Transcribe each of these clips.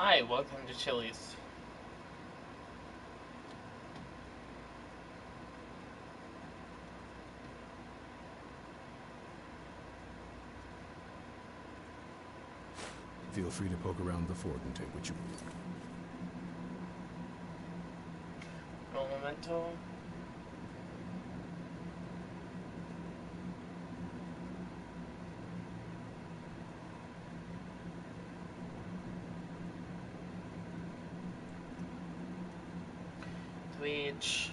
Hi, welcome to Chili's. Feel free to poke around the fort and take what you need. No memento. Twitch.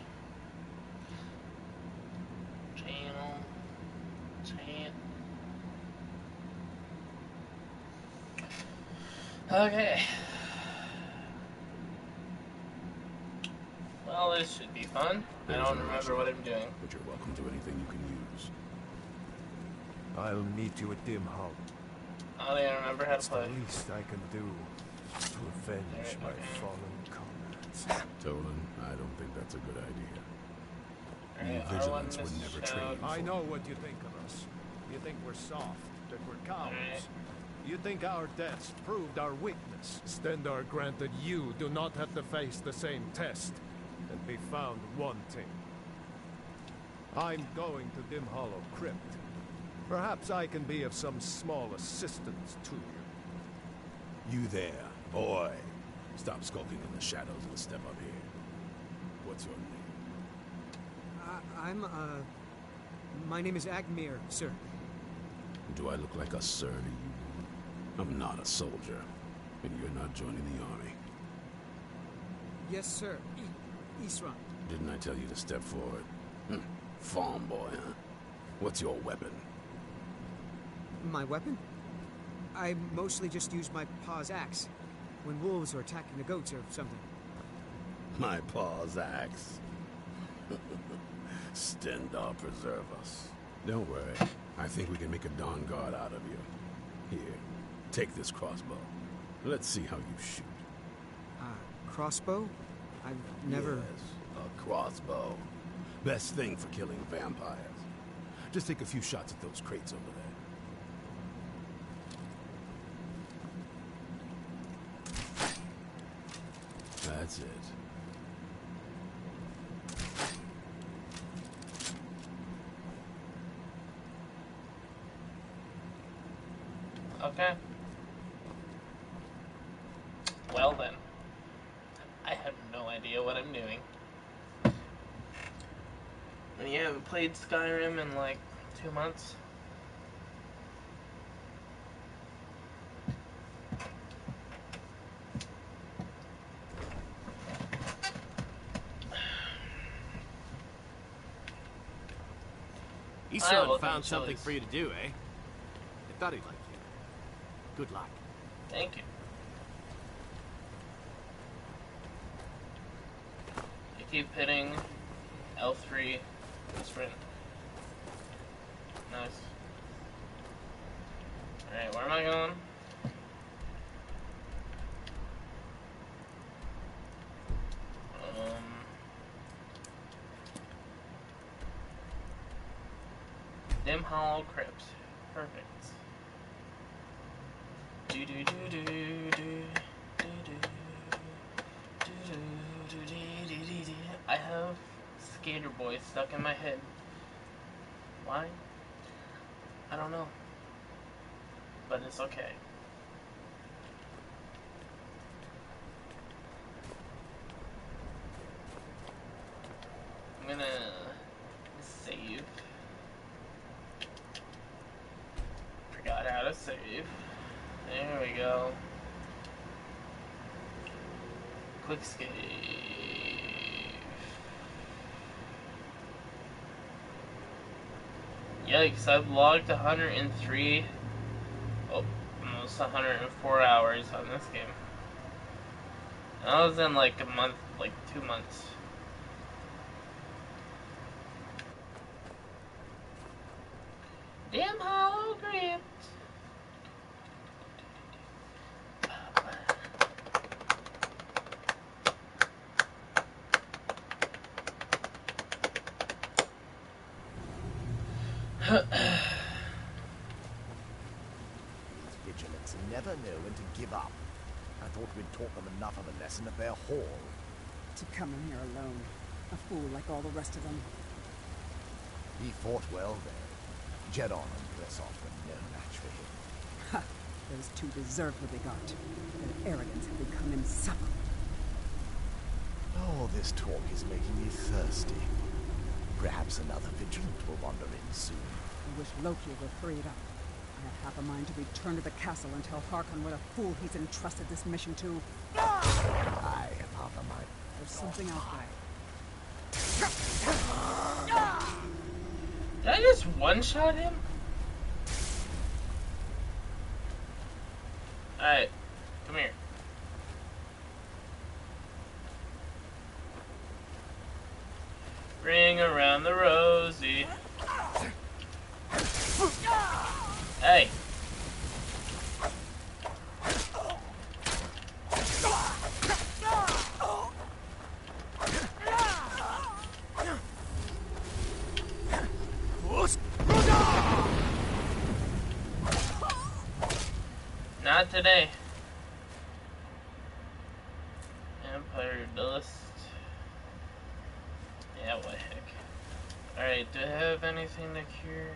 Channel. Chat. Okay. Well, this should be fun. I don't remember what I'm doing. But you're welcome to anything you can use. I'll meet you at Dim Hall. I don't even remember how to It's the play. least I can do to avenge my fallen comrades. Tolan, I don't think that's a good idea. Alright, Vigilance R1 were never is trained. shout. I know what you think of us. You think we're soft, that we're cowards. Alright. You think our deaths proved our weakness. Stendar granted you do not have to face the same test and be found wanting. I'm going to Dim Hollow Crypt. Perhaps I can be of some small assistance to you. You there, boy. Stop skulking in the shadows and step up here. What's your name? My name is Agmir, sir. Do I look like a sir to you? I'm not a soldier, and you're not joining the army. Yes, sir. Isran. Didn't I tell you to step forward? Farm boy, huh? What's your weapon? My weapon? I mostly just use my paw's axe when wolves are attacking the goats or something. My paw's axe. Stendar preserve us. Don't worry. I think we can make a dawn guard out of you. Here, take this crossbow. Let's see how you shoot. Crossbow? I've never... Yes, a crossbow. Best thing for killing vampires. Just take a few shots at those crates over there. That's it. Okay. Well then. I have no idea what I'm doing. And you haven't played Skyrim in like 2 months? Esau found something for you to do, eh? I thought he'd like you. Good luck. Thank you. I keep hitting L3 and sprint. Nice. Alright, where am I going? Dim Hollow Crypt. Perfect. I have Skater Boy stuck in my head. Why? I don't know. But it's okay. I'm gonna save. Forgot how to save. There we go. Quick save. Yikes, I've logged 103, almost 104 hours on this game. And I was in like a month, like 2 months. Damn Hollow Crypt. Vigilance never know when to give up. I thought we'd taught them enough of a lesson at their hall. To come in here alone. A fool like all the rest of them. He fought well there. Jedon and Dressoff were no match for him. Ha! Those two deserved what they got. Their arrogance had become insufferable. All this talk is making me thirsty. Perhaps another vigilant will wander in soon. I wish Loki would hurry it up. I have half a mind to return to the castle and tell Harkon what a fool he's entrusted this mission to. I have half a mind. There's something out there. Did I just one-shot him? Alright, come here. Ring around the rosy. Hey. Not today. Empire Dust. Yeah, what the heck. Alright, do I have anything to cure?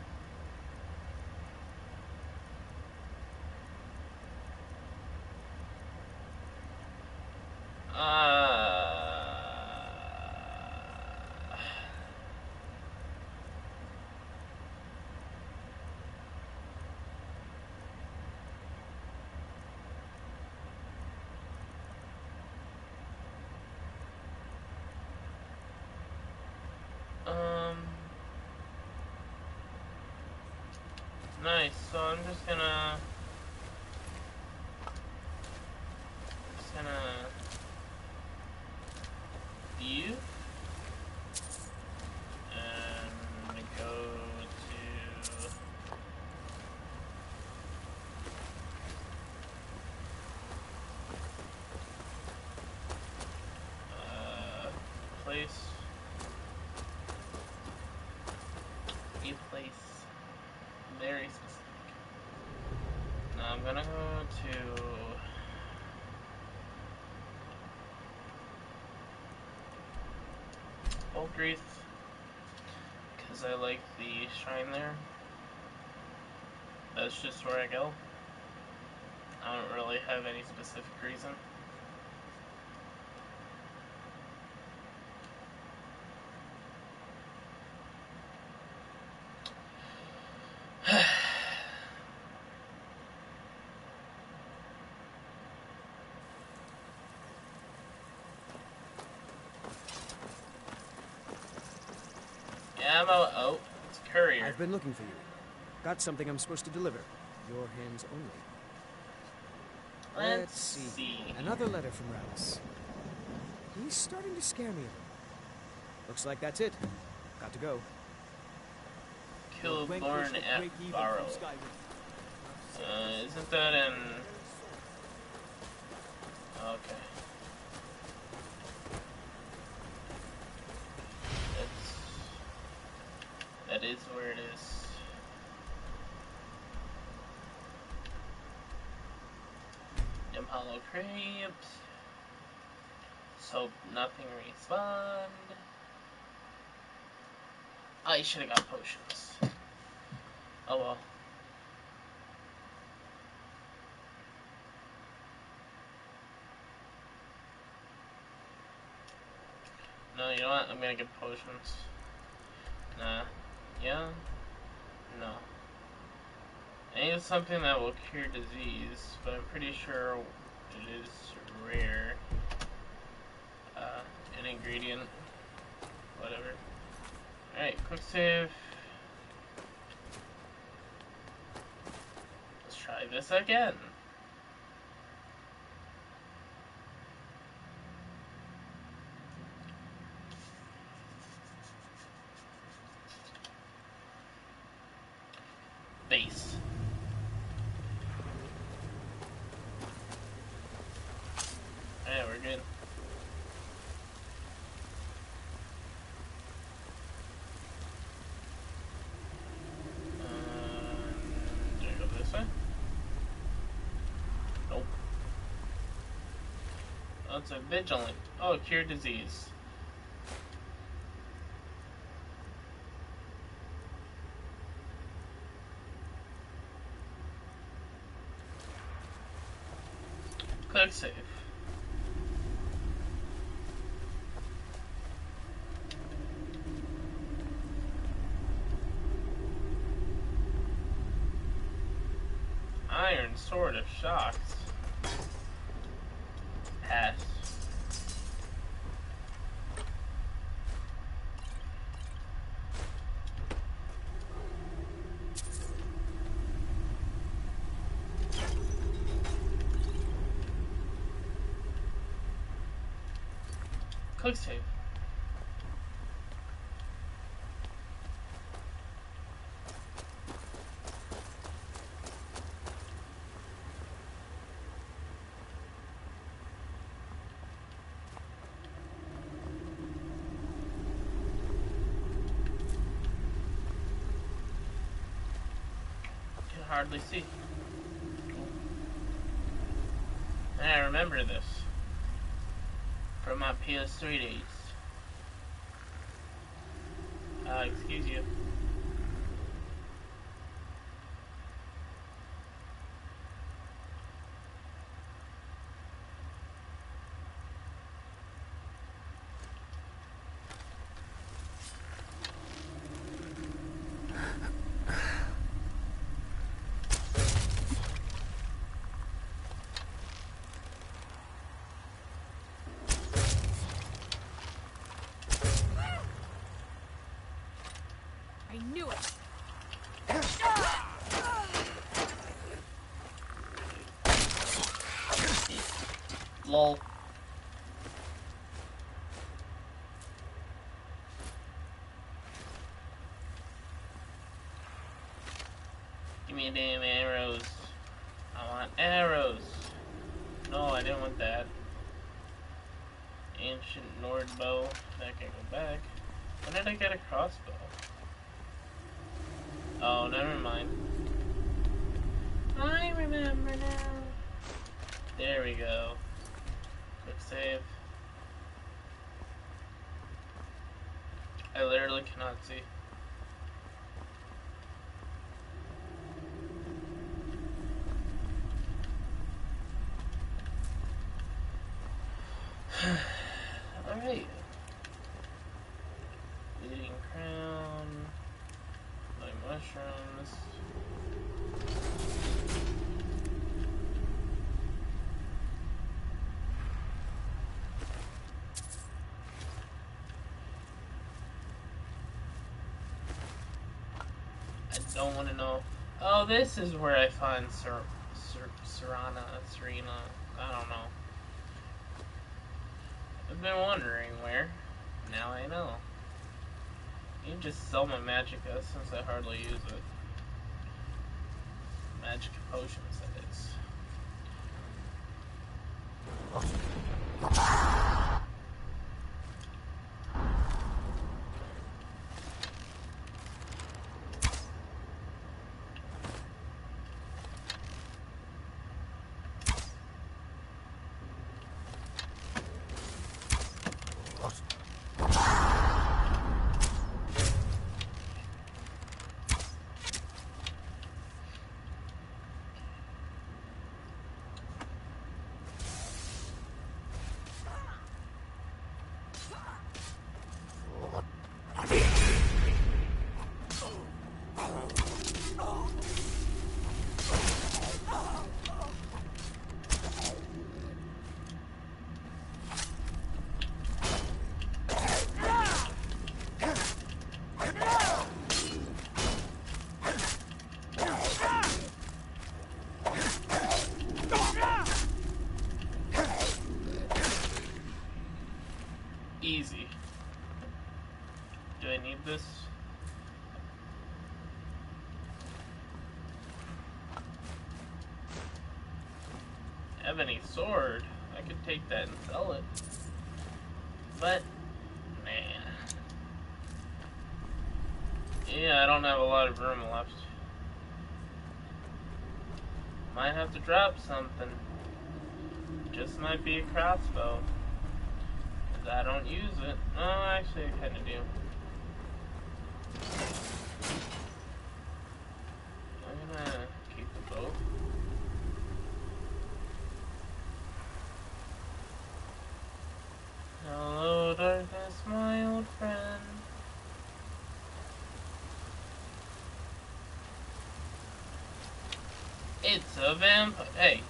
Nice, so I'm just gonna view and go to place, a place very specific. Now I'm gonna go to Oldreath because I like the shrine there. That's just where I go. I don't really have any specific reason. Ammo. Oh, it's a courier. I've been looking for you. Got something I'm supposed to deliver. Your hands only. Let's see. Another letter from Rallis. He's starting to scare me a little. Looks like that's it. Got to go. Kill Lorn F. Barrow. Isn't that in... Okay. That is where it is. Dim Hollow Crypt. So nothing respawned. I should have got potions. Oh well. No, you know what? I'm gonna get potions. Nah. Yeah? No. I need something that will cure disease, but I'm pretty sure it is rare. An ingredient. Whatever. Alright, quick save. Let's try this again. Base. Alright, we're good. Do I go this way? Oh, it's a vigilant. Oh, cure disease. Quick save. Iron Sword of Shocks. Pass. Quick save. Can hardly see. And I remember this from my PS3 days. Excuse you. I knew it! Lol. Give me damn arrows. I want arrows. No, I didn't want that. Ancient Nord bow. That can go back. When did I get a crossbow? Oh, never mind. I remember now. There we go. Quick save. I literally cannot see. Alright. Leading crown. My mushrooms. I don't want to know. Oh, this is where I find Serena. I don't know. I've been wondering where. Now I know. You can just sell my magicka since I hardly use it. Magic potions, that is. Easy. Do I need this? Ebony sword. I could take that and sell it. But, man. Yeah, I don't have a lot of room left. Might have to drop something. Just might be a crossbow. 'Cause I don't use it. Oh, actually, I kind of do. I'm gonna keep the bow. Hello, darkness, my old friend. It's a vampire. Hey.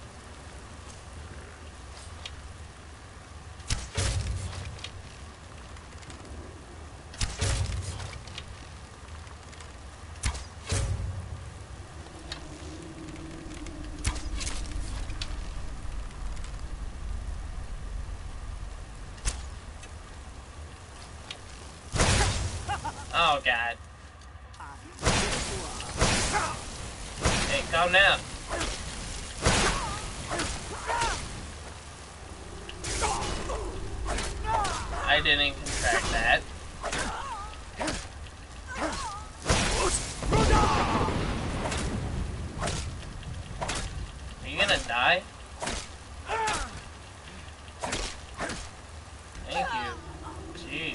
Oh, God. Hey, calm down. I didn't contract that. Are you gonna die? Thank you. Jeez.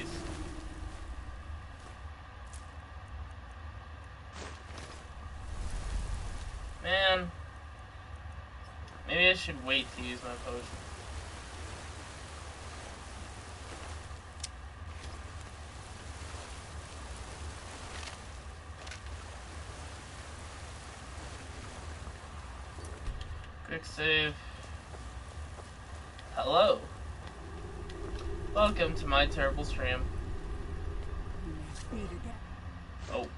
Man. Maybe I should wait to use my potion. Quick save. Hello. Welcome to my terrible stream. Oh.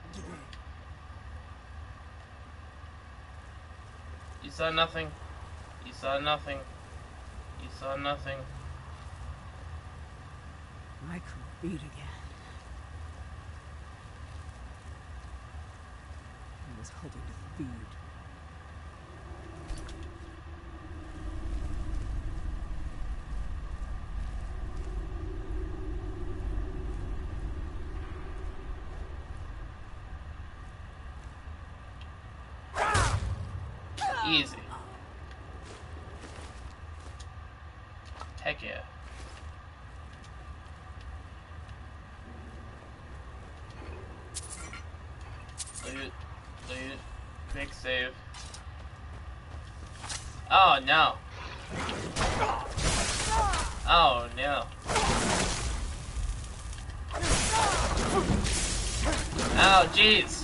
You saw nothing. You saw nothing. You saw nothing. I could beat again. I was hoping to feed. Easy. Heck yeah. Loot. Loot. Quick save. Oh no. Oh no. Ow, jeez.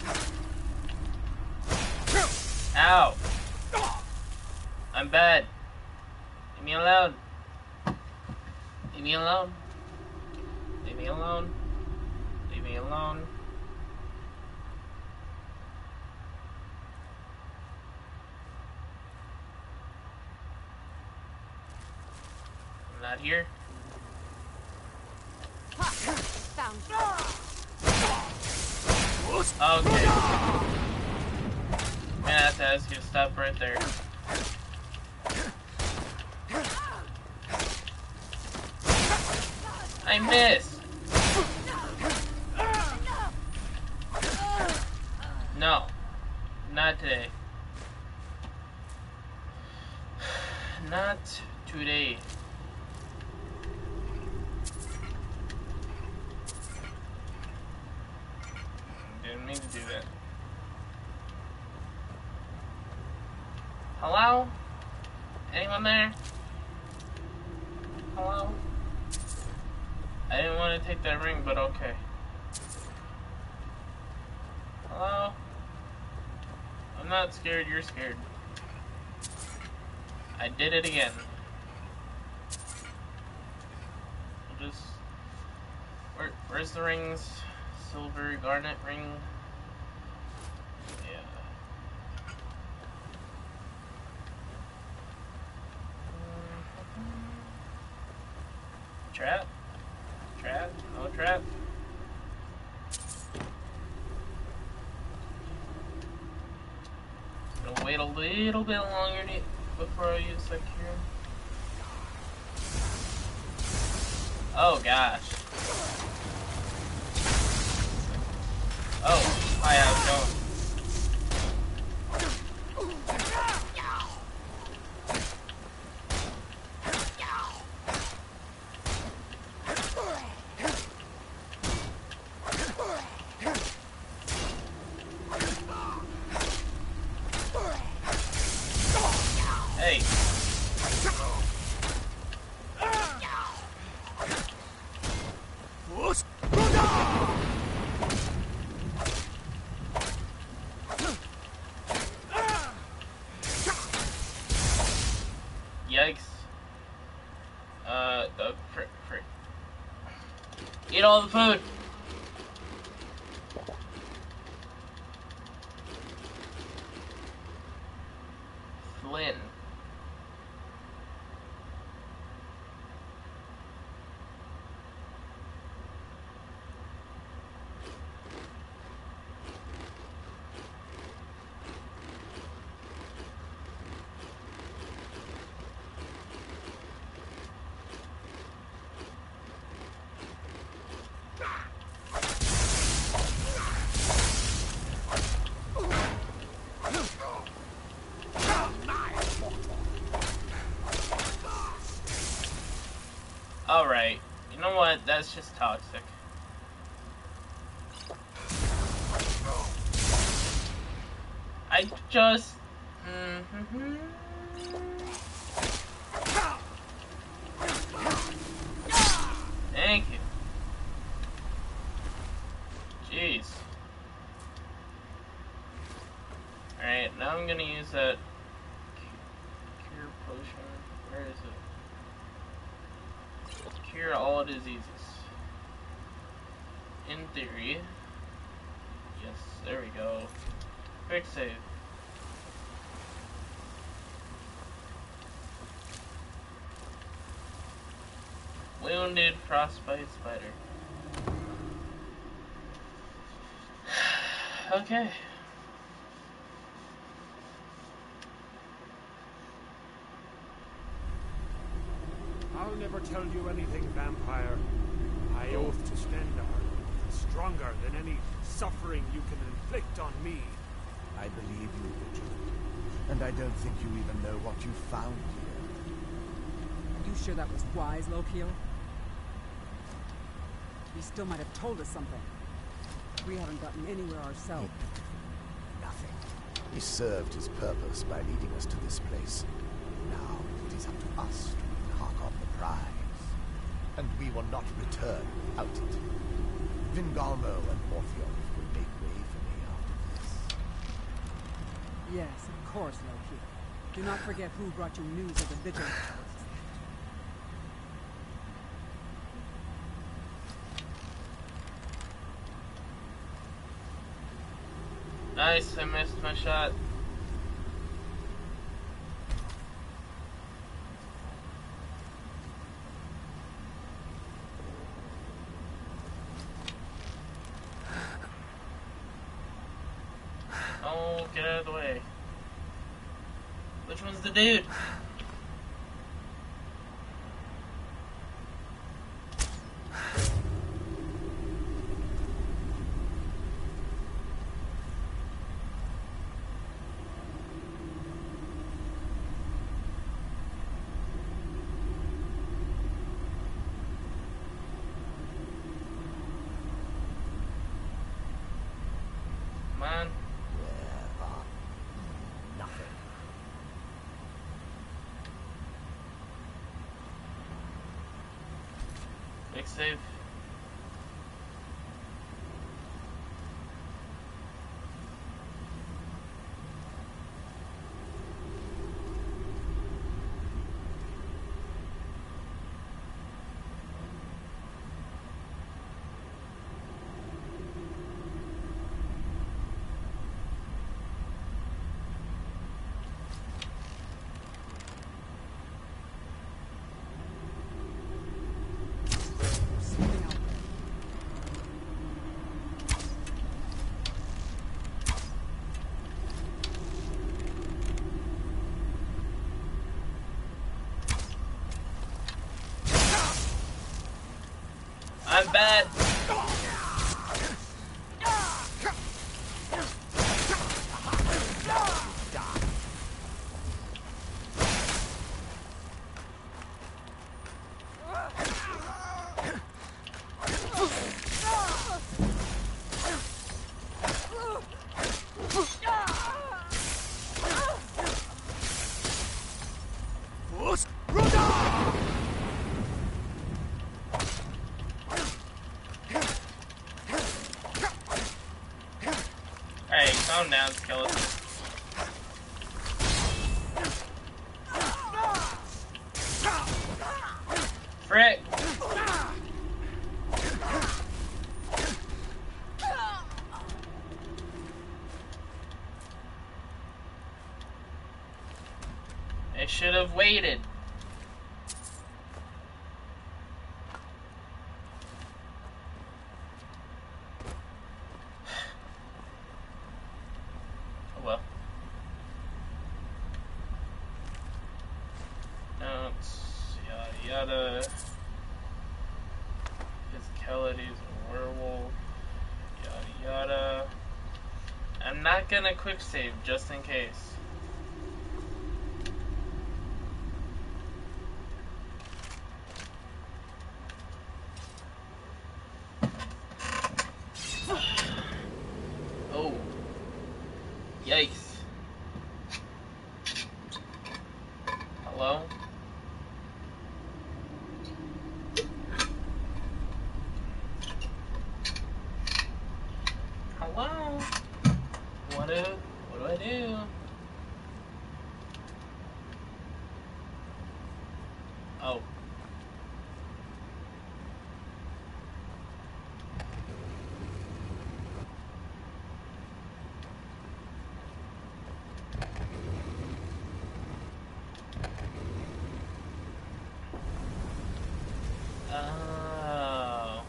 Ow. I'm bad. Leave me alone. Leave me alone. Leave me alone. Leave me alone. I'm not here. Found. Okay. I'm gonna have to ask you to stop right there. I missed! No. Not today. Not today. Didn't mean to do that. Hello? Anyone there? Hello? I didn't want to take that ring, but okay. Hello? I'm not scared, you're scared. I did it again. I'll just... Where's the rings? Silver garnet ring. Yeah. Trap? Trap? No trap? Gonna wait a little bit longer before I use that cure. Oh gosh. Oh, hi, how's it going? Eat all the food. Flynn. Alright, you know what? That's just toxic. I just... Thank you. Jeez. Alright, now I'm gonna use that cure potion. Where is it? Cure all diseases. In theory. Yes, there we go. Quick save. Wounded frostbite spider. Okay. I'll never tell you anything, vampire. I oath to stand armed, stronger than any suffering you can inflict on me. I believe you, Vigil. And I don't think you even know what you found here. You sure that was wise, Lokiel? You still might have told us something. We haven't gotten anywhere ourselves. Nothing. He served his purpose by leading us to this place. Now it is up to us to embark on the prize. And we will not return without it. Vingalmo and Morthioth will make way for me after this. Yes, of course, Lokiel. Do not forget who brought you news of the Vigil. Nice, I missed my shot. Oh, get out of the way. Which one's the dude? Man. Where are nothing? Big save. Something out there. I'm bad. I should have waited. Oh well. Notes, yada yada. Physicality's a werewolf. Yada yada. I'm not gonna quick save just in case. Oh. Yikes. Hello? Hello? What do I do? Oh. Oh.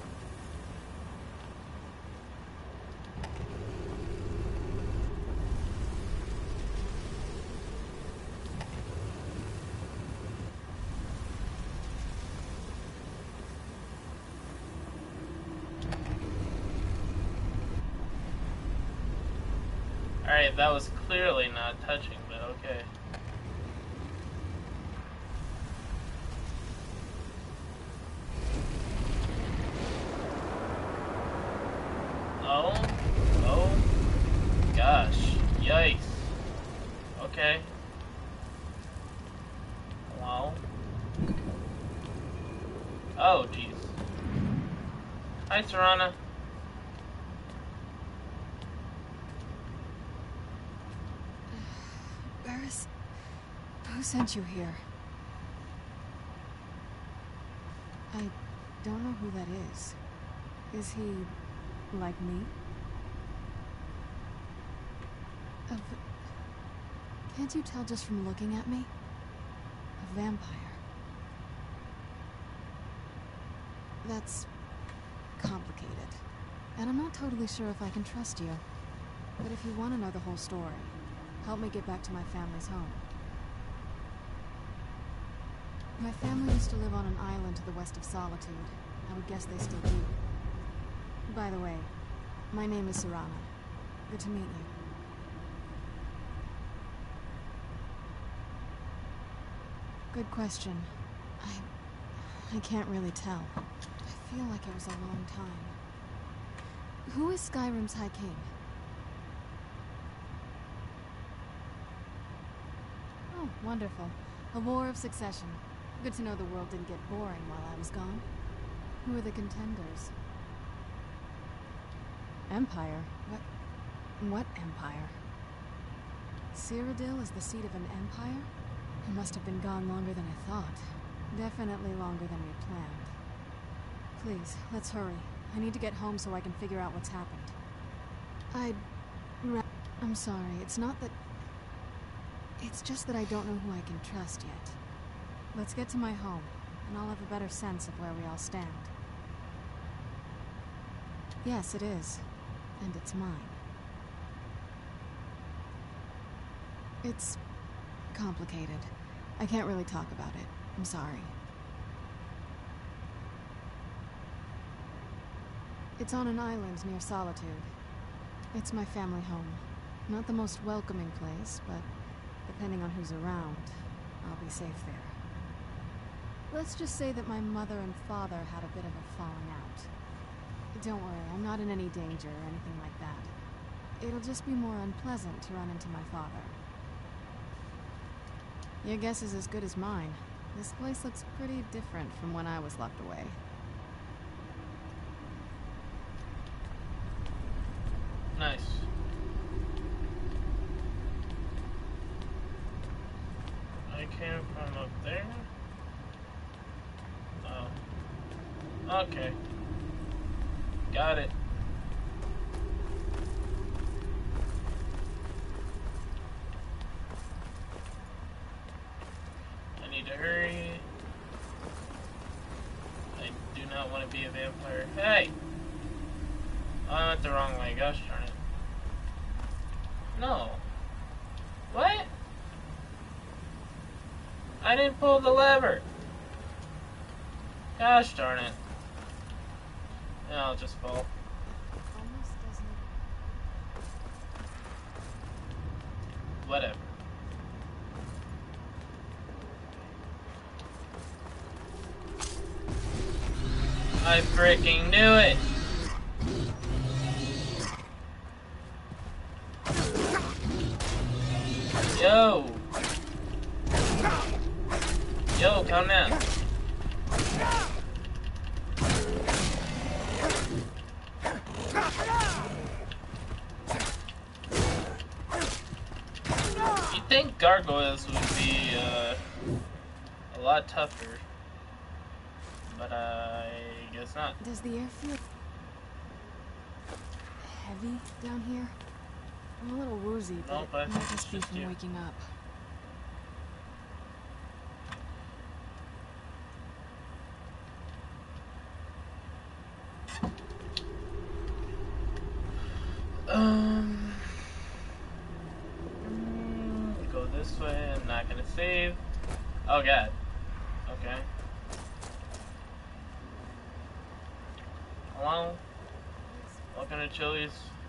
Alright, that was clearly not touching, but okay. Oh, oh, gosh, yikes. Okay. Wow. Oh, jeez. Hi, Serana. Barris, who sent you here? I don't know who that is. Is he like me? Can't you tell just from looking at me? A vampire. That's complicated. And I'm not totally sure if I can trust you. But if you want to know the whole story, help me get back to my family's home. My family used to live on an island to the west of Solitude. I would guess they still do. By the way, my name is Serana. Good to meet you. Good question. I can't really tell. I feel like it was a long time. Who is Skyrim's High King? Oh, wonderful. A war of succession. Good to know the world didn't get boring while I was gone. Who are the contenders? Empire? What empire? Cyrodiil is the seat of an empire? It must have been gone longer than I thought. Definitely longer than we planned. Please, let's hurry. I need to get home so I can figure out what's happened. I'm sorry, it's not that... It's just that I don't know who I can trust yet. Let's get to my home, and I'll have a better sense of where we all stand. Yes, it is. And it's mine. It's complicated. I can't really talk about it. I'm sorry. It's on an island near Solitude. It's my family home. Not the most welcoming place, but depending on who's around, I'll be safe there. Let's just say that my mother and father had a bit of a falling out. Don't worry, I'm not in any danger or anything like that. It'll just be more unpleasant to run into my father. Your guess is as good as mine. This place looks pretty different from when I was locked away. Nice. I came from up there? Oh. Okay. Got it. need to hurry. I do not want to be a vampire. Hey! Oh, I went the wrong way. Gosh darn it. No. What? I didn't pull the lever. Gosh darn it. Yeah, I'll just fall. Almost doesn't Whatever. I freaking knew it! Yo! Yo, calm down. You'd think gargoyles would be a lot tougher, but I guess not. Does the air feel heavy down here? I'm a little woozy, Nope, but I it think might it's just be just from you. waking up. Go this way. I'm not gonna save. Oh god. Okay. Hello? Welcome to Chili's.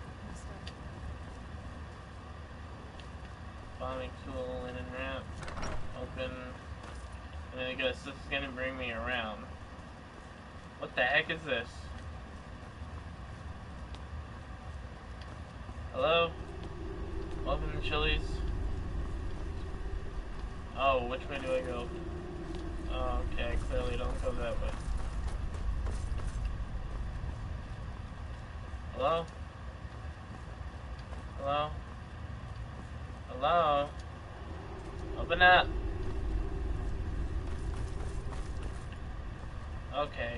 Bombing tool, linen wrap. Open. And then I guess this is gonna bring me around. What the heck is this? Hello? Welcome to Chili's. Oh, which way do I go? Oh, okay, clearly don't go that way. Hello? Hello? Hello? Open up! Okay.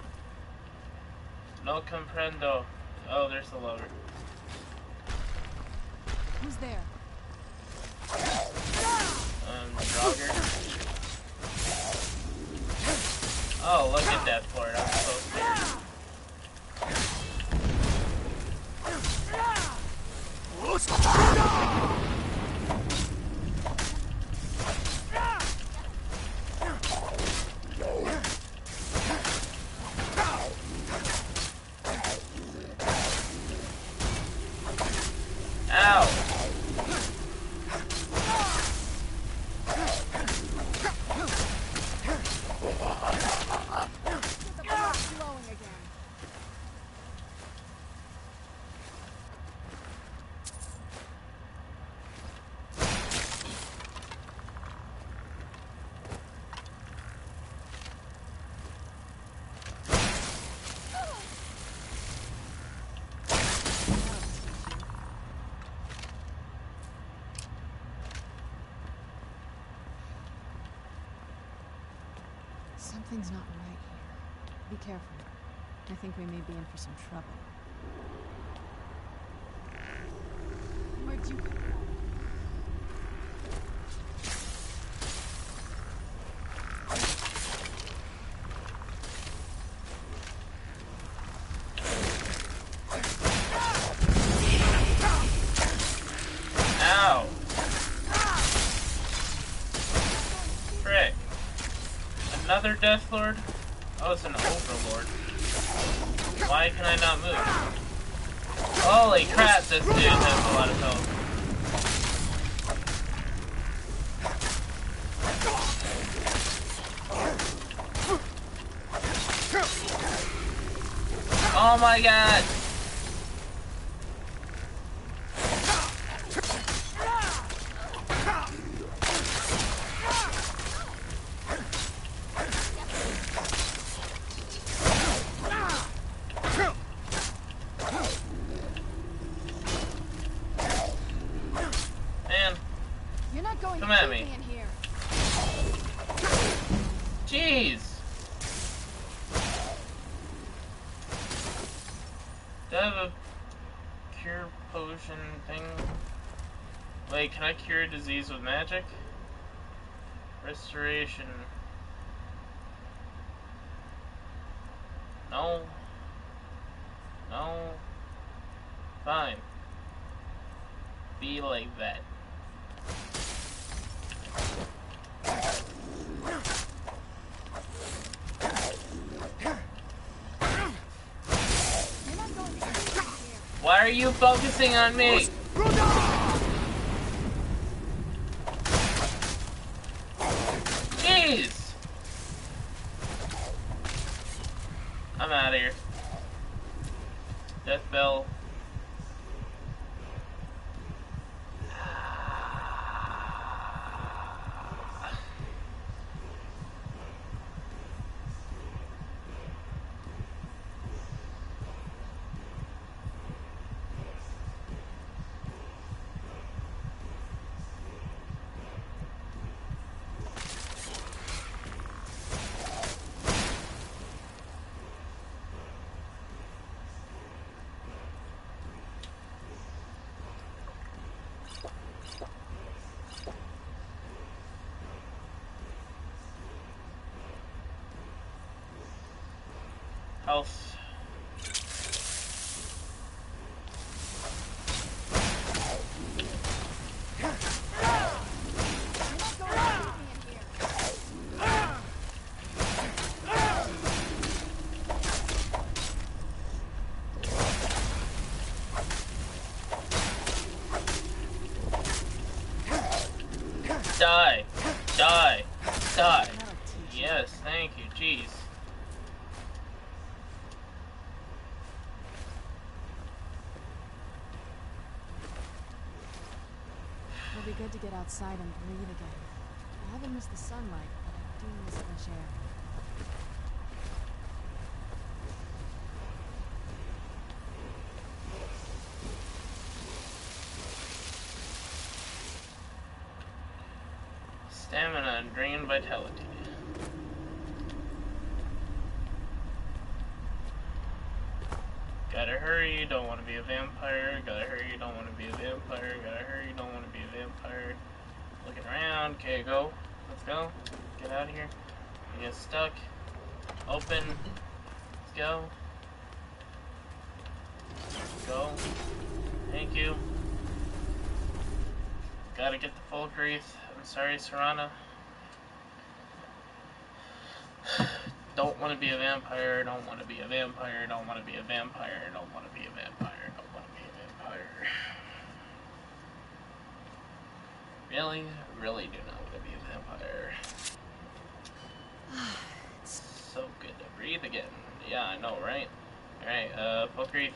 No comprendo. Oh, there's the lover. Who's there? Jogger. Oh, look at that for it. I'm so scared. Ow! The blood's flowing again. Something's not right here. Be careful. I think we may be in for some trouble. Where'd you come from? Ow! Frick. Another Death Lord? Oh, it's an Overlord. Why can I not move? Holy crap, this dude has a lot of health. Oh my god! Man, You're not going Come to at keep me. me in here. jeez! Do I have a cure potion thing? Wait, can I cure a disease with magic? Restoration. No. No. Fine. Be like that. Why are you focusing on me? Jeez! I'm out of here. Death bell. Health. Die. Die. Die. Yes, thank you. Jeez. It'll be good to get outside and breathe again. I haven't missed the sunlight, but I do miss fresh air. Stamina and drain vitality. Gotta hurry, don't want to be a vampire. Gotta hurry, don't want to be a vampire. Gotta hurry, don't want to be a vampire. Looking around. Okay, go. Let's go. Get out of here. You get stuck. Open. Let's go. Go. Thank you. Gotta get the full grief. I'm sorry, Serana. Don't want to be a vampire, don't want to be a vampire, don't want to be a vampire, don't want to be a vampire, don't want to be a vampire. Really? Really do not want to be a vampire. It's so good to breathe again. Yeah, I know, right? Alright, full grief.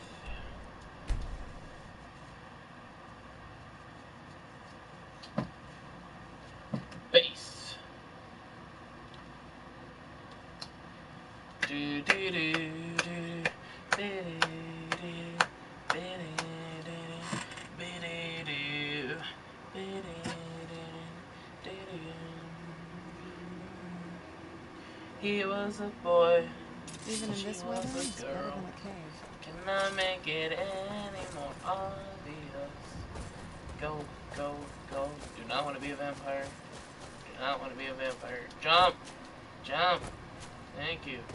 Base. Do do do do He was a boy. Even in this weather, it's better than a cave. Cannot make it any more obvious. Go, go, go. Do not want to be a vampire. Do not want to be a vampire. Jump! Jump! Thank you.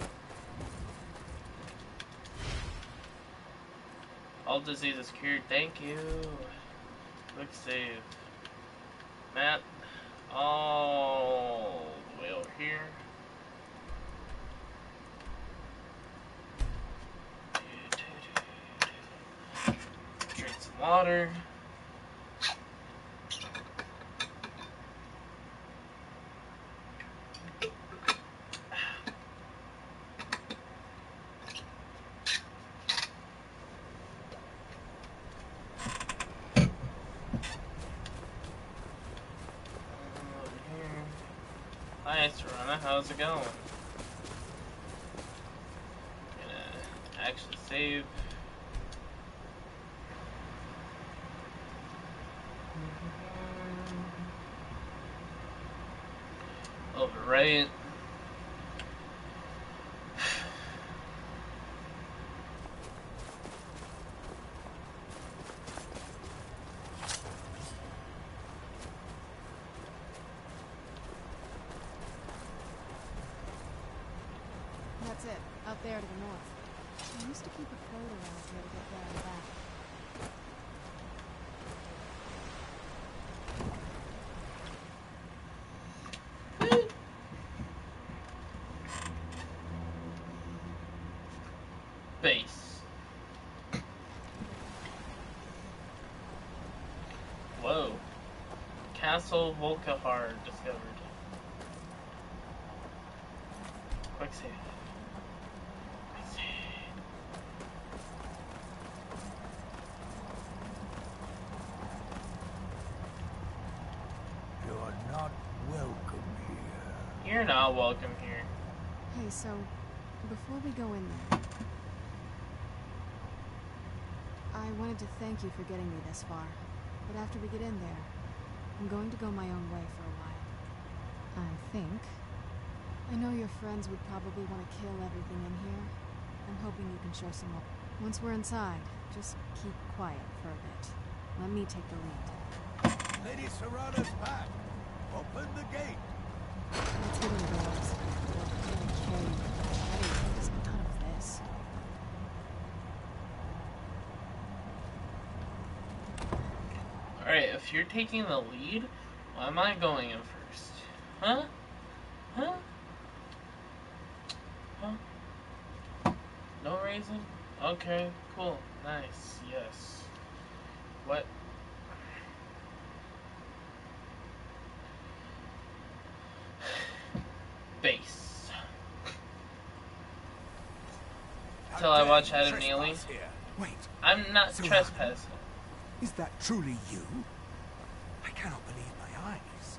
All diseases cured. Thank you. Quick save. Map. All the way over here. Drink some water. Hi, Serana, how's it going? Gonna actually save. Overwrite. That's it. Out there to the north. I used to keep a code around here to get there and back. Base. Whoa. Castle Volkahar discovered. Quick save. Quick save. You're not welcome here. You're not welcome here. Hey, so, before we go in there, I wanted to thank you for getting me this far. But after we get in there, I'm going to go my own way for a while. I think. I know your friends would probably want to kill everything in here. I'm hoping you can show some more. Once we're inside, just keep quiet for a bit. Let me take the lead. Lady Serrana's back. Open the gate. Let's get indoors. Okay, there's none of this. Alright, if you're taking the lead, why am I going in first? Huh? Huh? Huh? No reason? Okay, cool. Nice. Yes. What? Base. Till I watch Adam Neely. Wait, I'm not Serrana? trespassing. is that truly you? I cannot believe my eyes.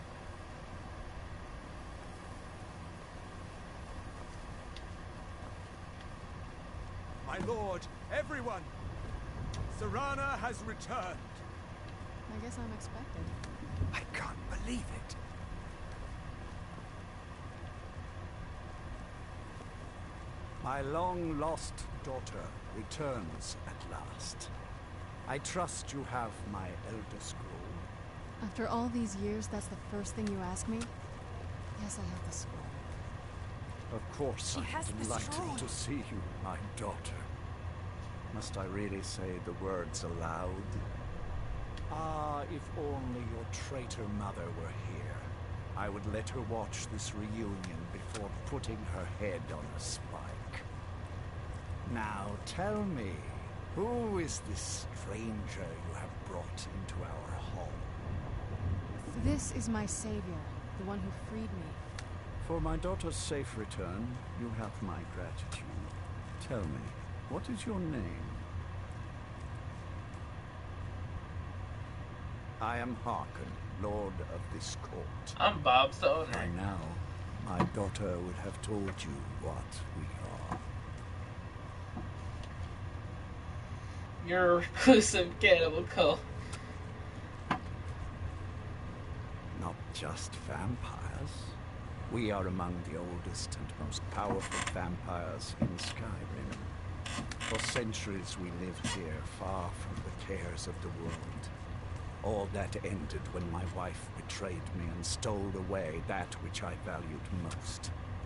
My lord, everyone! Serrana has returned. I guess I'm expected. I can't believe it. My long-lost daughter returns at last. I trust you have my Elder Scroll. After all these years, that's the first thing you ask me? Yes, I have the scroll. Of course, I'm delighted to see you, my daughter. Must I really say the words aloud? Ah, if only your traitor mother were here. I would let her watch this reunion before putting her head on a spike. Now tell me, who is this stranger you have brought into our home? This is my savior, the one who freed me. For my daughter's safe return, you have my gratitude. Tell me, what is your name? I am Harkon, Lord of this court. I'm Bob's the owner. By now, my daughter would have told you what we are. You're a reclusive cannibal cult. Not just vampires. We are among the oldest and most powerful vampires in Skyrim. For centuries we lived here, far from the cares of the world. All that ended when my wife betrayed me and stole away that which I valued most.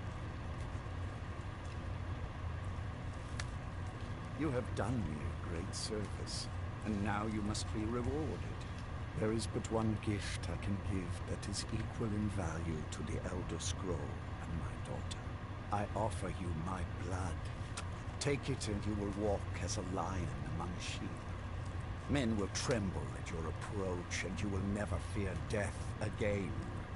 You have done me a great service, and now you must be rewarded. There is but one gift I can give that is equal in value to the Elder Scroll and my daughter. I offer you my blood. Take it and you will walk as a lion among sheep. Men will tremble at your approach, and you will never fear death again.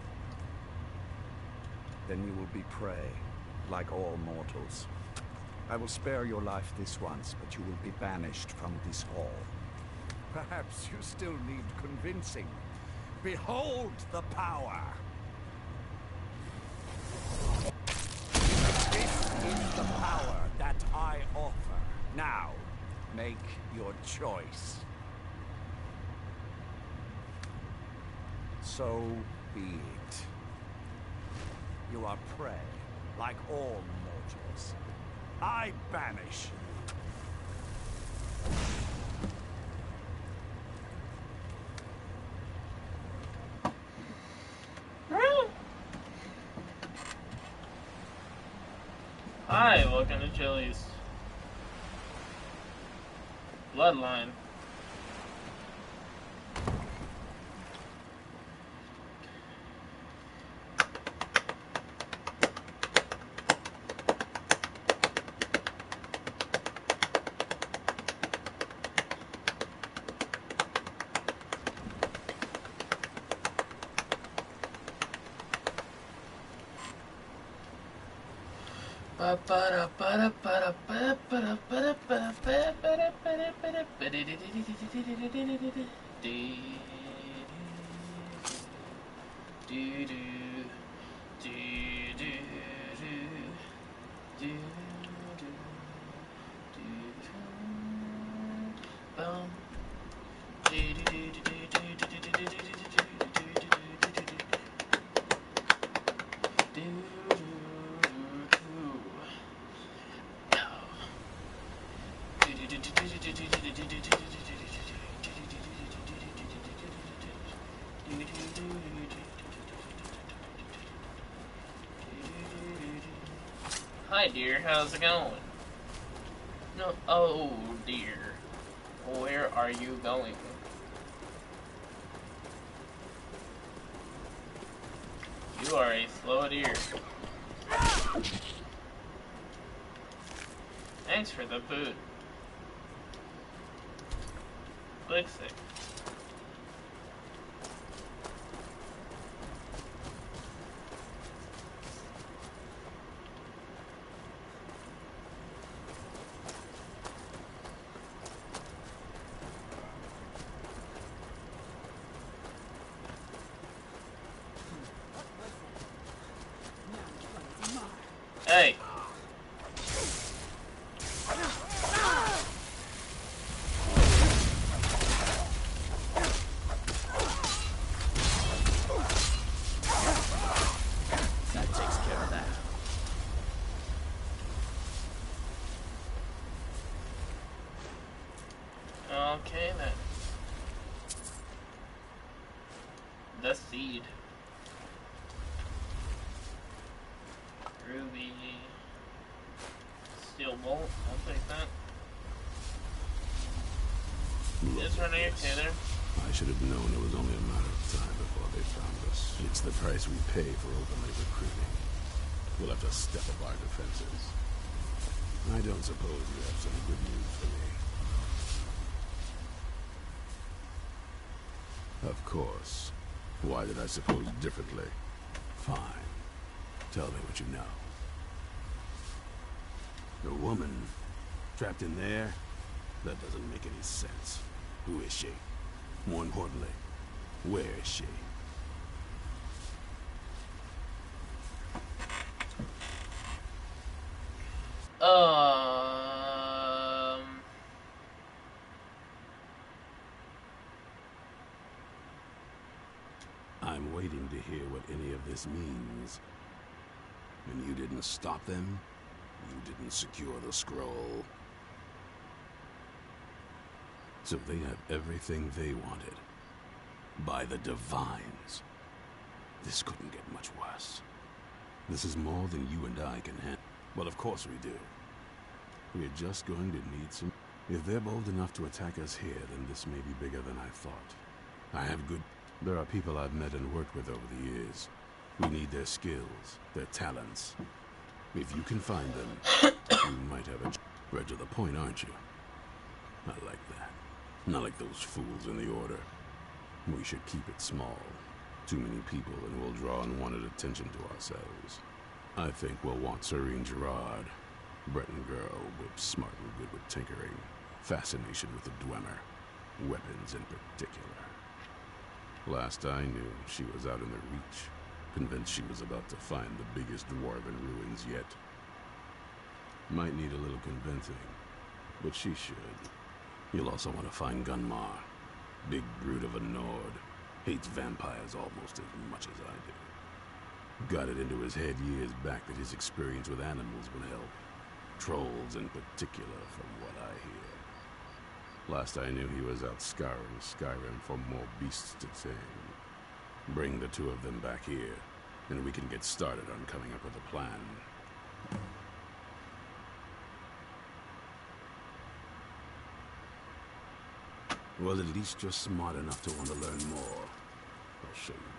Then you will be prey, like all mortals. I will spare your life this once, but you will be banished from this hall. Perhaps you still need convincing. Behold the power! This is the power that I offer. Now, make your choice. So be it. You are prey, like all mortals. I banish. Hi, welcome to Chili's. Bloodline. Hi dear, how's it going? No, oh dear. Where are you going? You are a slow deer. Thanks for the food. Click sick. Hey! That takes care of that. Okay then. The seed. Ruby. Steel bolt, I'll take that. Is Renee okay there? I should have known it was only a matter of time before they found us. It's the price we pay for openly recruiting. We'll have to step up our defenses. I don't suppose you have some good news for me. Of course. Why did I suppose differently? Fine. Tell me what you know. The woman trapped in there? That doesn't make any sense. Who is she? More importantly, where is she? I'm waiting to hear what any of this means. And you didn't stop them? You didn't secure the scroll? So they have everything they wanted. By the Divines. This couldn't get much worse. This is more than you and I can handle. Well, of course we do. We're just going to need some... If they're bold enough to attack us here, then this may be bigger than I thought. I have good... There are people I've met and worked with over the years. We need their skills, their talents. If you can find them, you might have a... Right to the point, aren't you? I like that. Not like those fools in the Order. We should keep it small. Too many people and we'll draw unwanted attention to ourselves. I think we'll want Serene Gerard. Breton girl, whip smart and good with tinkering. Fascination with the Dwemer. Weapons in particular. Last I knew, she was out in the Reach. Convinced she was about to find the biggest dwarven ruins yet. Might need a little convincing, but she should. You'll also want to find Gunmar. Big brute of a Nord. Hates vampires almost as much as I do. Got it into his head years back that his experience with animals would help. Trolls in particular, from what I hear. Last I knew he was out scouring Skyrim for more beasts to tame. Bring the two of them back here, and we can get started on coming up with a plan. Well, at least you're smart enough to want to learn more. I'll show you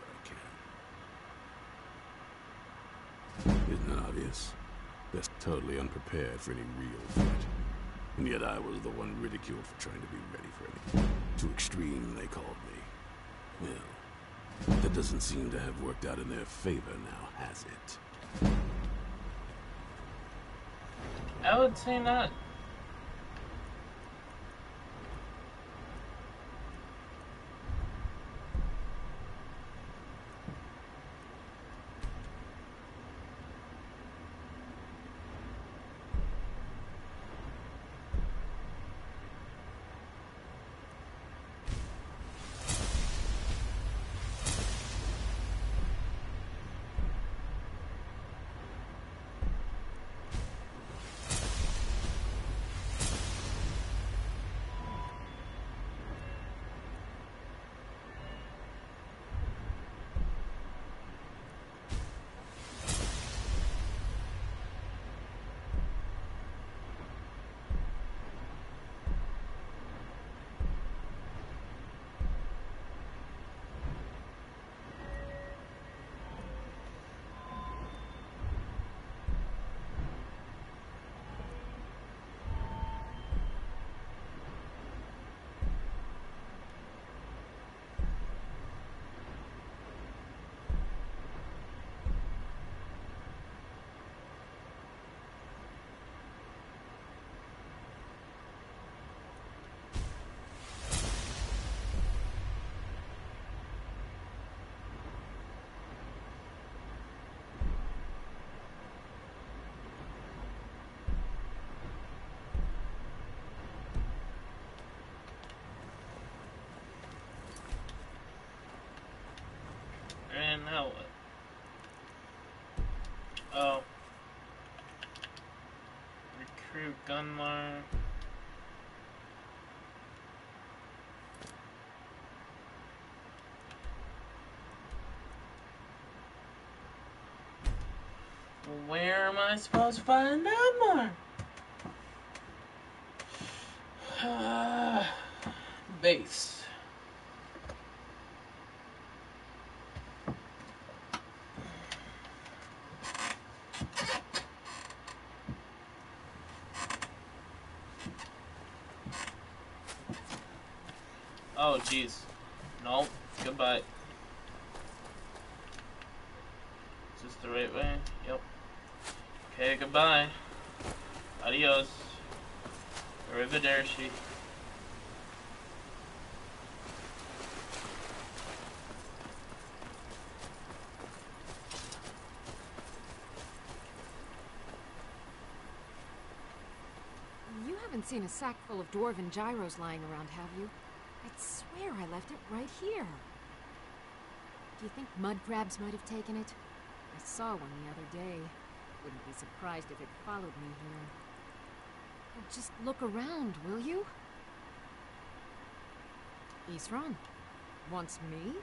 what I can. Isn't that obvious? They're totally unprepared for any real fight. And yet I was the one ridiculed for trying to be ready for anything. Too extreme, they called me. Well, that doesn't seem to have worked out in their favor now, has it? I would say not. And now what? Oh. Recruit Gunmar. Where am I supposed to find Gunmar? Base. Oh, jeez. No. Goodbye. Is this the right way? Yep. Okay, goodbye. Adios. Arrivederci. You haven't seen a sack full of dwarven gyros lying around, have you? I'd swear I left it right here. Do you think mud crabs might have taken it? I saw one the other day. Wouldn't be surprised if it followed me here. Well, just look around, will you? Isran? Wants me?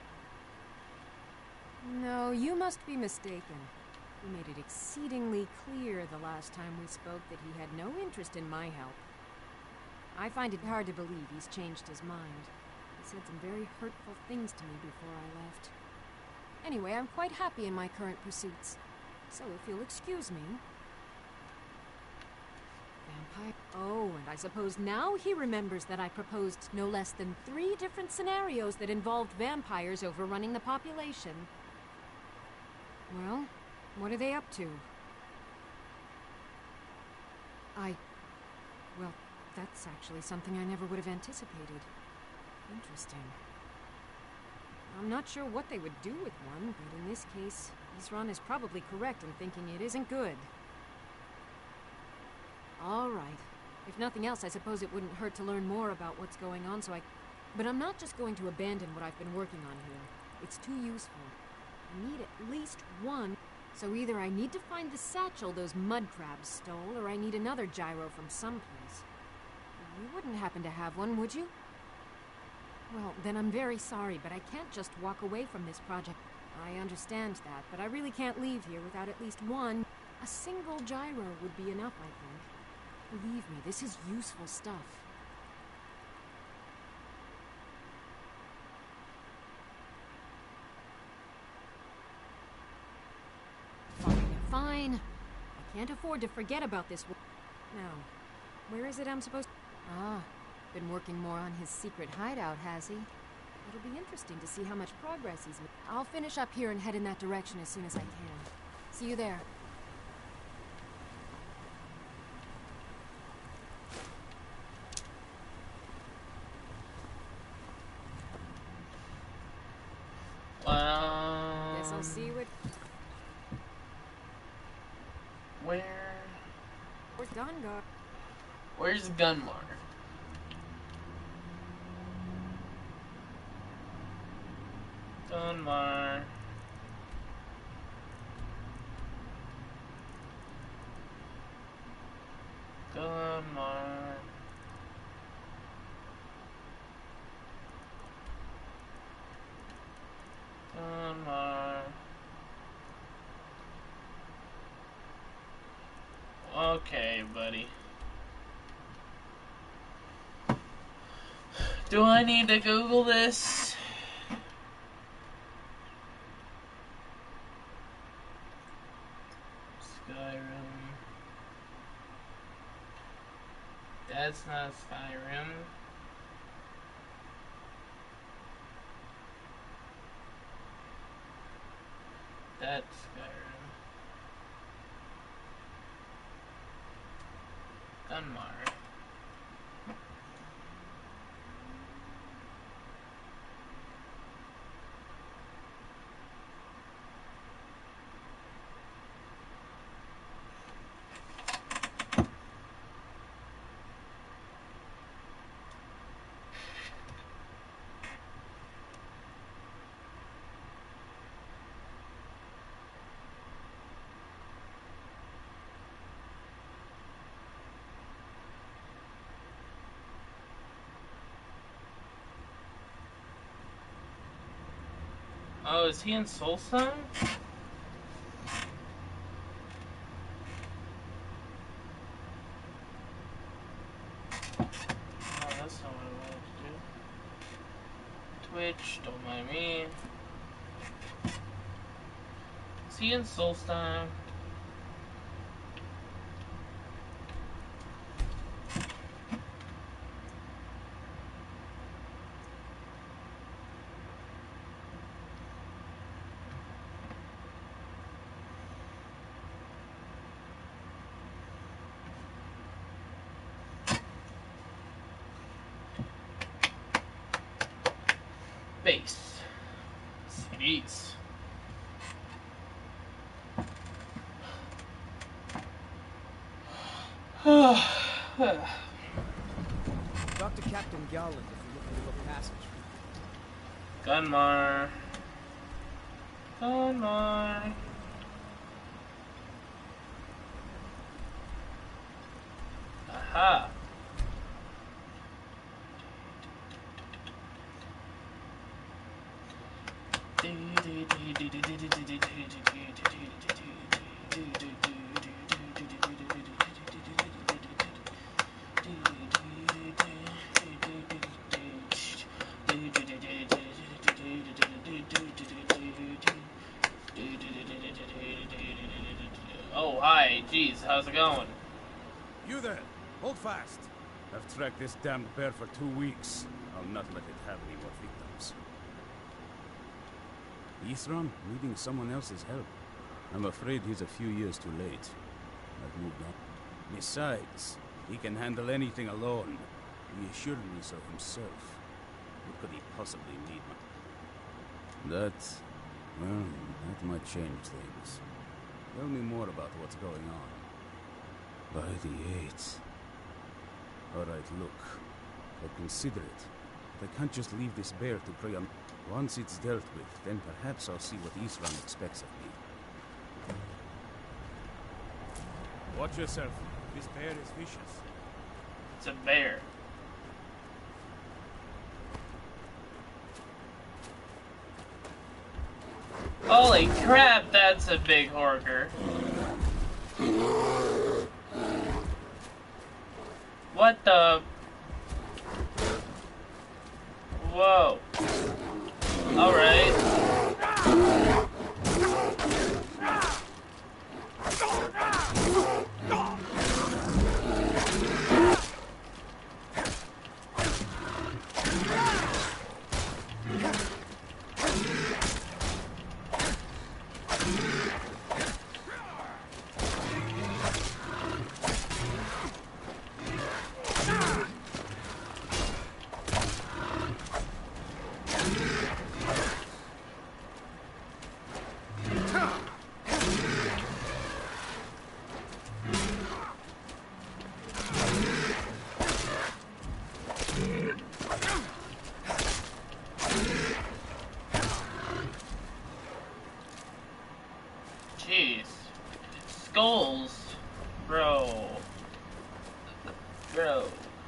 No, you must be mistaken. He made it exceedingly clear the last time we spoke that he had no interest in my help. I find it hard to believe he's changed his mind. He said some very hurtful things to me before I left. Anyway, I'm quite happy in my current pursuits. So if you'll excuse me... Vampire... Oh, and I suppose now he remembers that I proposed no less than 3 different scenarios that involved vampires overrunning the population. Well, what are they up to? Well, that's actually something I never would have anticipated. Interesting. I'm not sure what they would do with one, but in this case, Isran is probably correct in thinking it isn't good. All right. If nothing else, I suppose it wouldn't hurt to learn more about what's going on, But I'm not just going to abandon what I've been working on here. It's too useful. I need at least one. So either I need to find the satchel those mud crabs stole, or I need another gyro from someplace. You wouldn't happen to have one, would you? Well, then I'm very sorry, but I can't just walk away from this project. I understand that, but I really can't leave here without at least one. A single gyro would be enough, I think. Believe me, this is useful stuff. fine. I can't afford to forget about this. Now, where is it I'm supposed to... Ah, been working more on his secret hideout, has he? It'll be interesting to see how much progress he's made. I'll finish up here and head in that direction as soon as I can. See you there. Guess I'll see you at... Where's Gungar? Where's Gunmar? Gunmar. Gunmar. Gunmar. Okay, buddy. Do I need to Google this? Skyrim. That's not Skyrim. That's Skyrim. Gunmar. Oh, is he in Soulstone? Oh, that's not what I wanted to do. Twitch, don't mind me. Is he in Soulstone? Base. CDs. Talk to Captain Galland if you're looking to book passage. Gunmar. Gunmar. Aha. Oh, hi. Jeez, how's it going? You there! Hold fast! I've tracked this damned bear for 2 weeks. I'll not let it have any more victims. Isram needing someone else's help. I'm afraid he's a few years too late. I've moved on. Besides, he can handle anything alone. He assured me so himself. What could he possibly need? That might change things. Tell me more about what's going on. By the 8th. Alright, look. I'll consider it. But I can't just leave this bear to prey on. Once it's dealt with, then perhaps I'll see what Isram expects of me. Watch yourself. This bear is vicious. It's a bear. Holy crap, that's a big horker. What the? Whoa. Alright. Jeez. Skulls. Bro. Bro.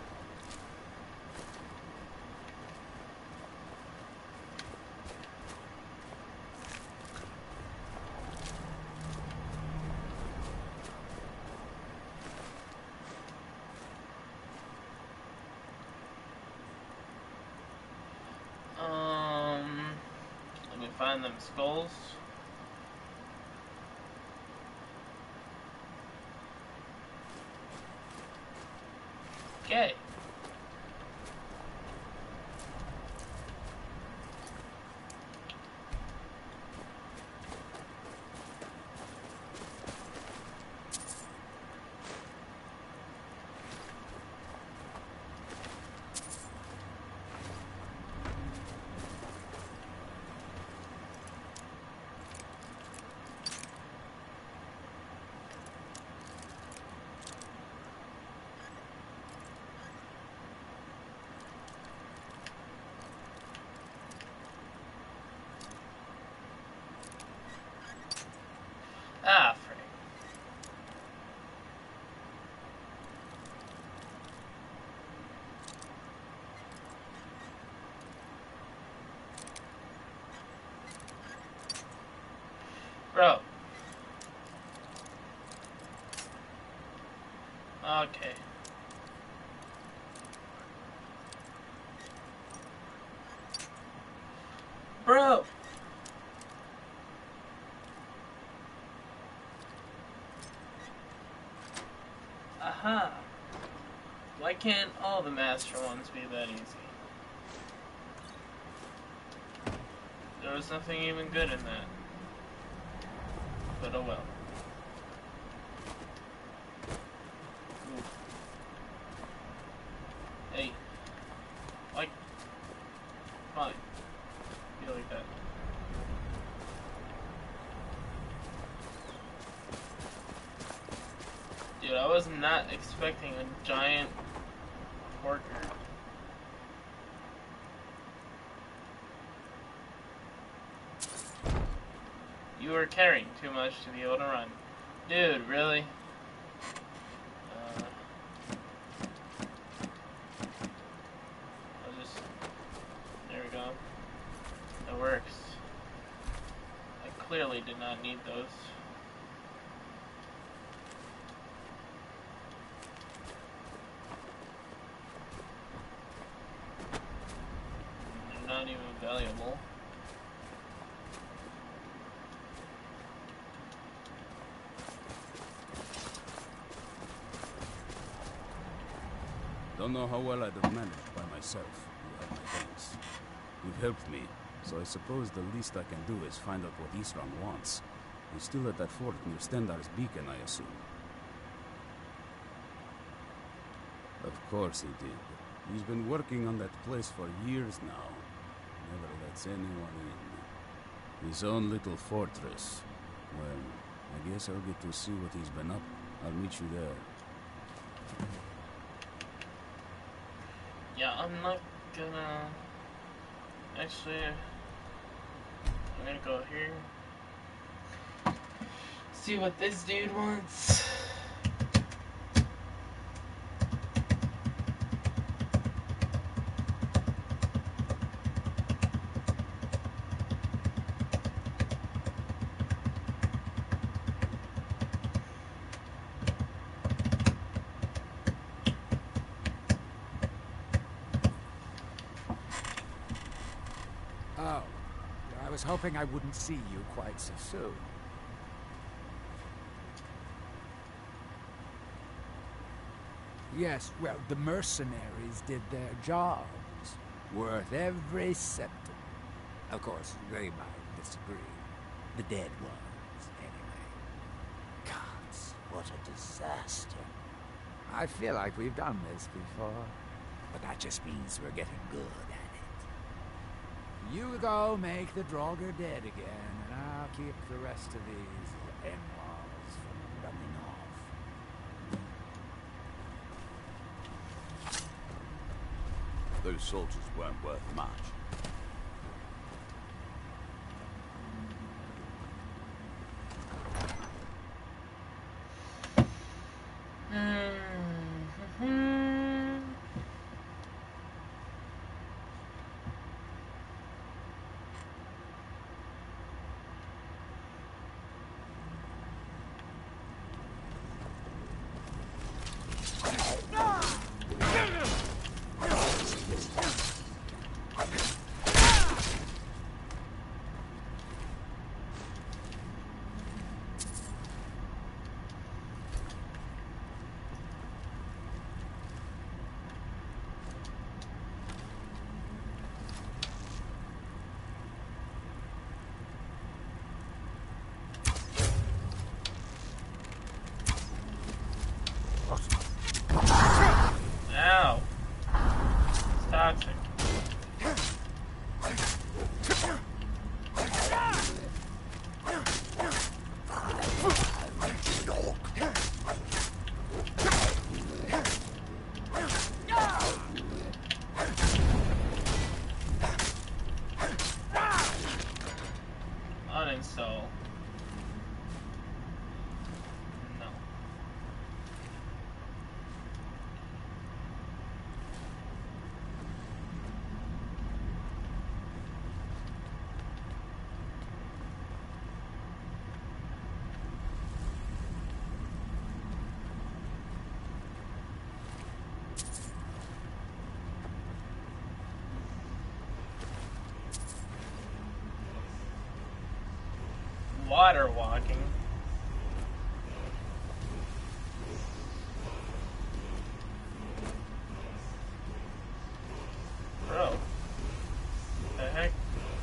Let me find them skulls. Okay. Ah, frick. Bro. Okay. Bro. Aha. Why can't all the master ones be that easy? There was nothing even good in that. But oh well. Ooh. Hey. Like. Fine. Be like that. Dude, I was not expecting a giant porker. You were carrying too much to be able to run. Dude, really? I'll just... There we go. That works. I clearly did not need those. They're not even valuable. Don't know how well I'd have managed by myself. You have my thanks. You've helped me, so I suppose the least I can do is find out what Isran wants. He's still at that fort near Stendar's beacon, I assume. Of course he did. He's been working on that place for years now. Never lets anyone in. His own little fortress. Well, I guess I'll get to see what he's been up. I'll meet you there. Yeah, I'm not gonna... Actually, I'm gonna go here. See what this dude wants. Oh, I was hoping I wouldn't see you quite so soon. Yes, well, the mercenaries did their jobs. Worth every centime. Of course, they might disagree. The dead ones, anyway. Gods, what a disaster. I feel like we've done this before. But that just means we're getting good at it. You go make the Draugr dead again, and I'll keep the rest of these in-laws from running off. Those soldiers weren't worth much. so no. Water walking. Bro. The heck?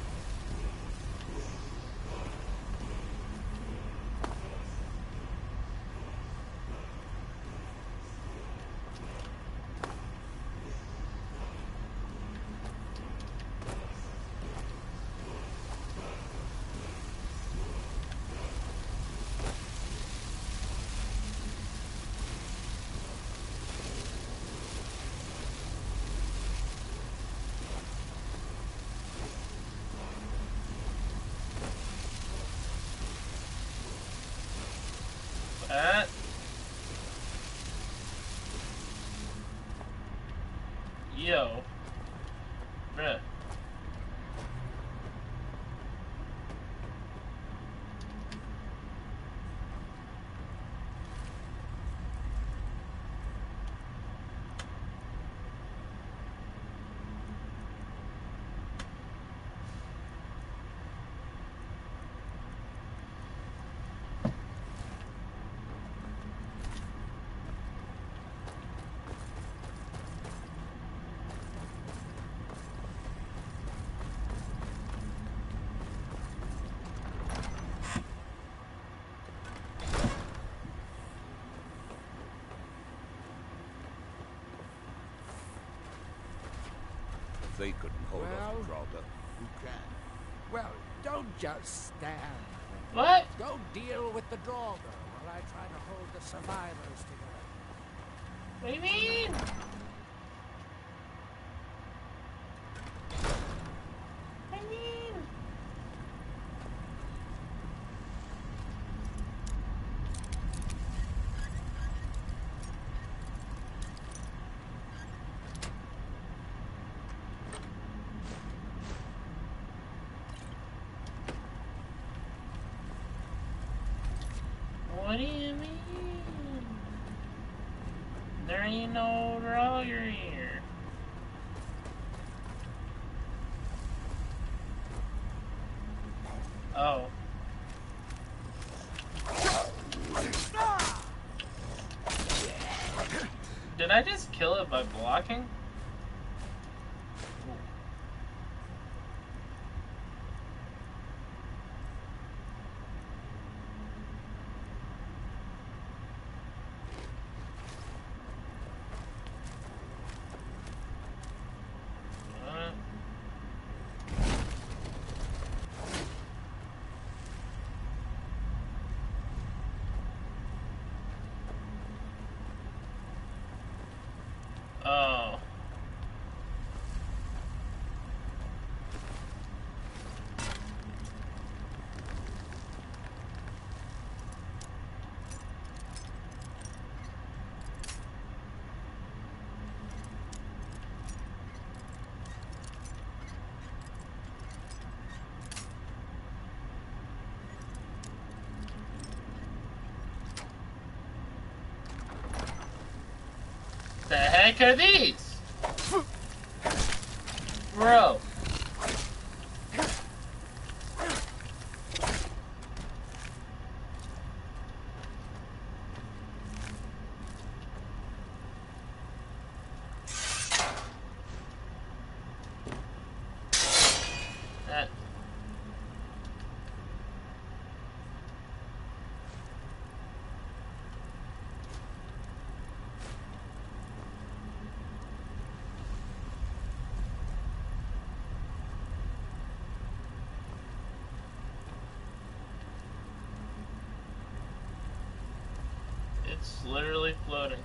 That. Yo. Bruh. They couldn't hold Well, off Draugr. Who can? Well, don't just stand there. What? Go deal with the Draugr while I try to hold the survivors together. What do you mean? I mean. What do you mean? There ain't no Draugr here. Oh. Did I just kill it by blocking? Oh. The heck are these? Bro. That. It's literally floating.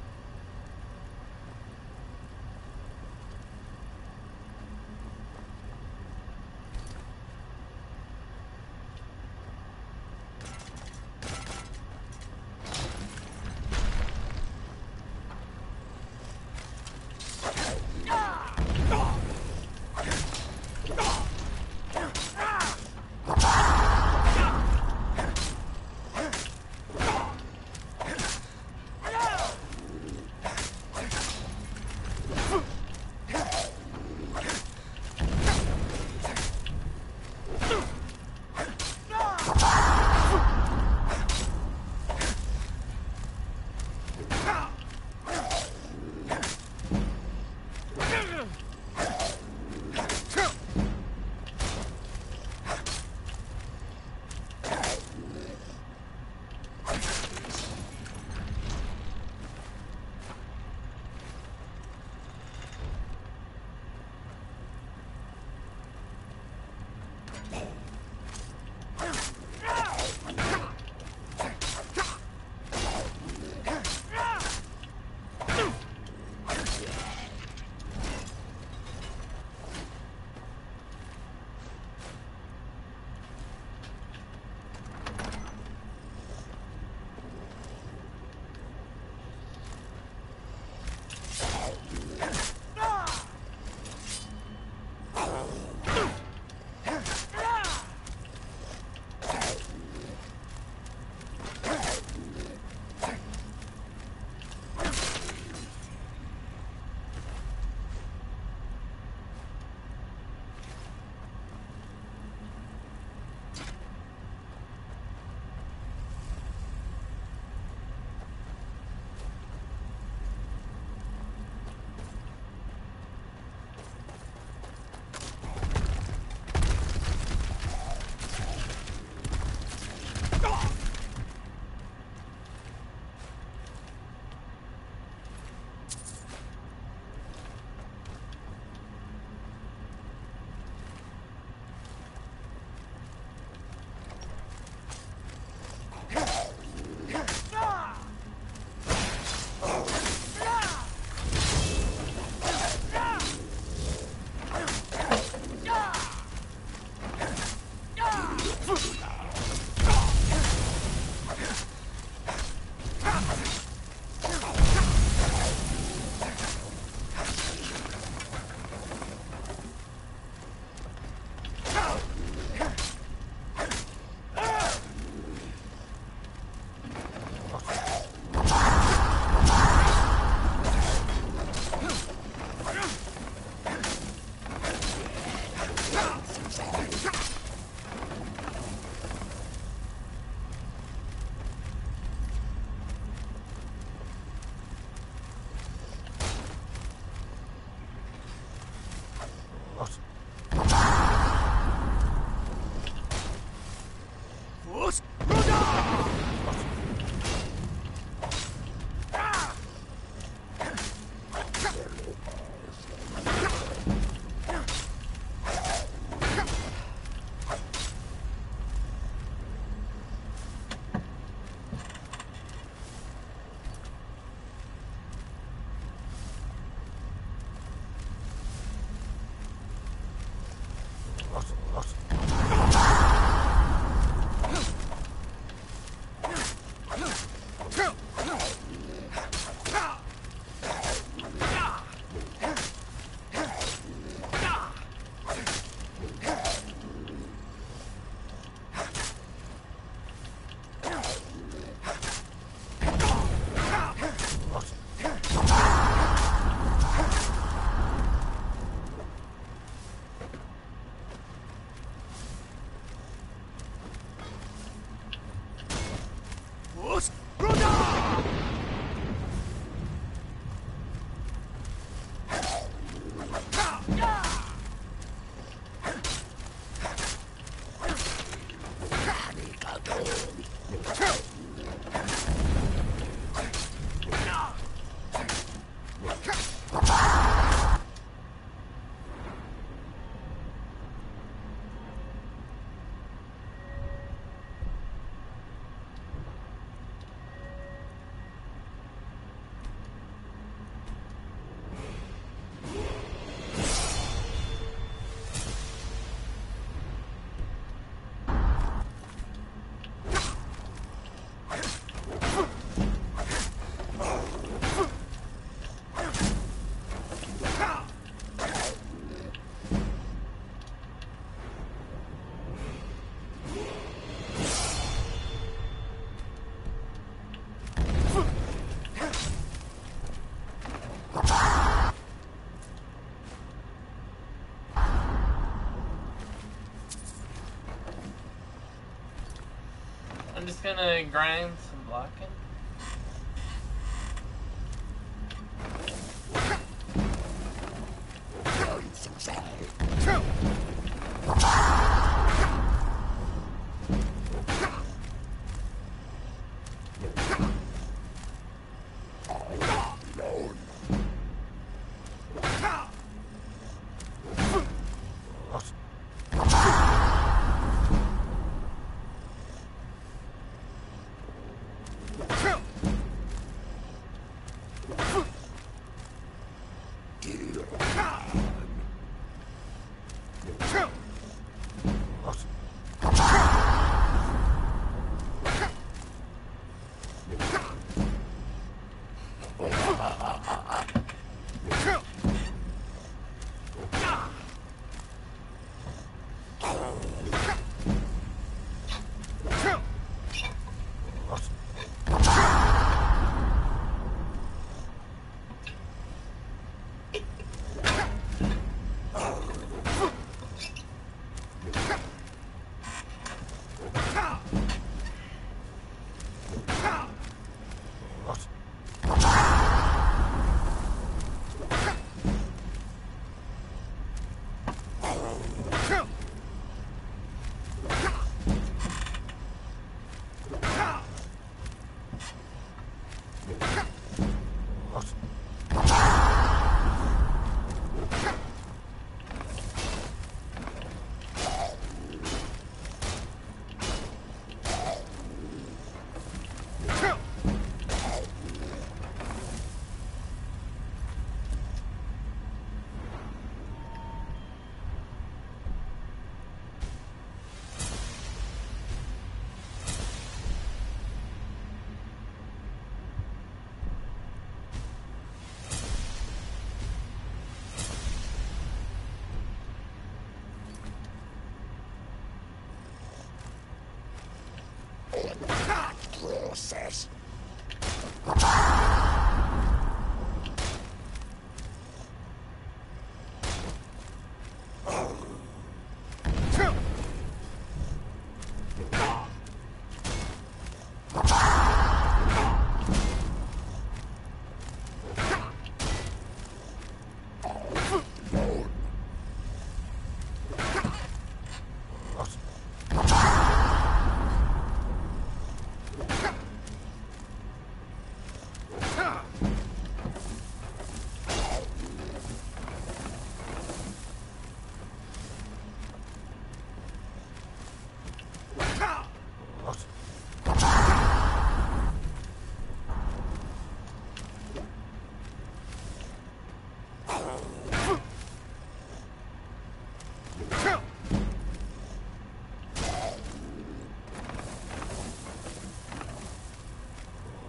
I'm just gonna grind some blocking.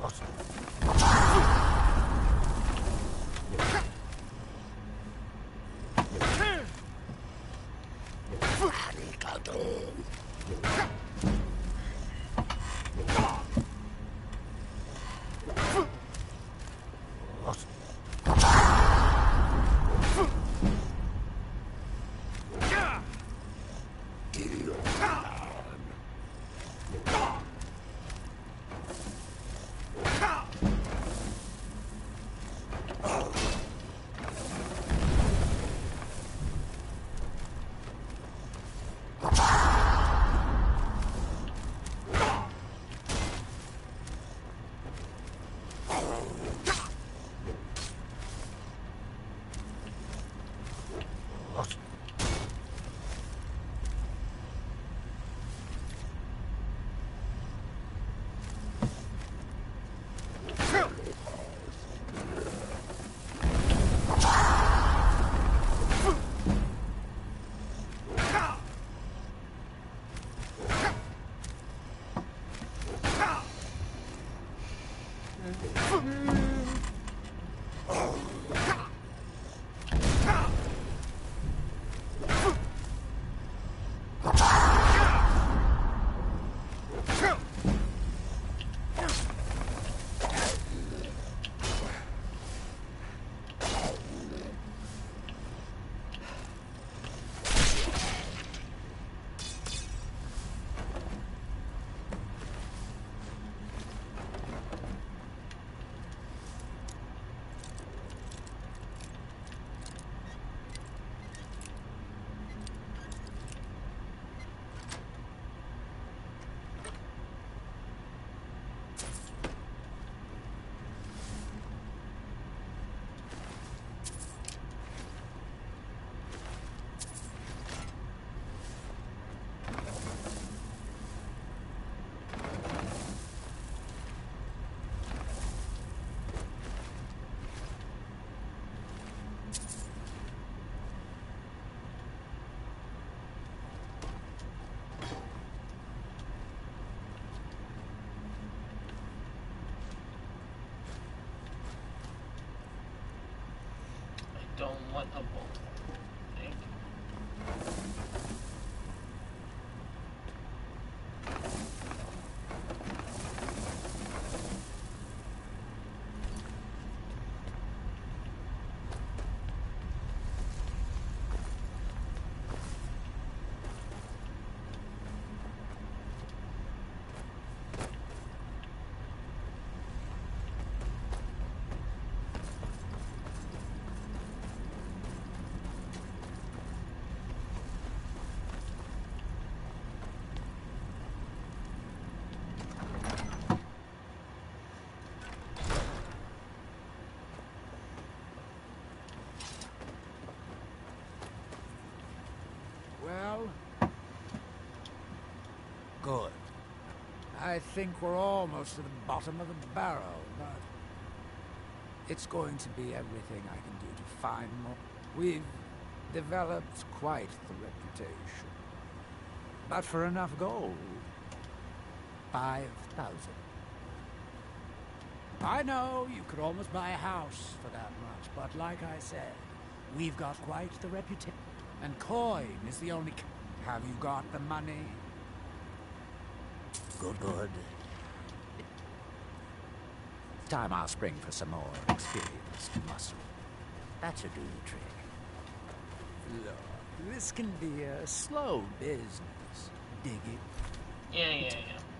Don't want a bowl. Thank you. Well, good. I think we're almost at the bottom of the barrel, but it's going to be everything I can do to find more. We've developed quite the reputation. But for enough gold, 5,000. I know you could almost buy a house for that much, but like I said, we've got quite the reputation. And coin is the only... Have you got the money? Good, good. Time I'll spring for some more experienced muscle. That should do the trick. Look, this can be a slow business. Dig it? Yeah.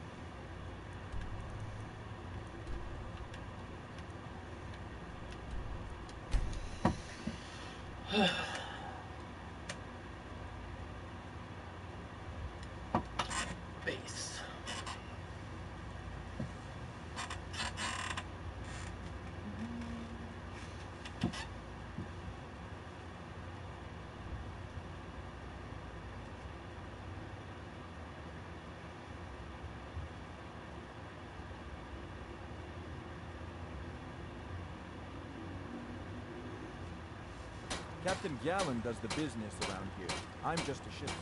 Base. Captain Gallon does the business around here. I'm just a ship.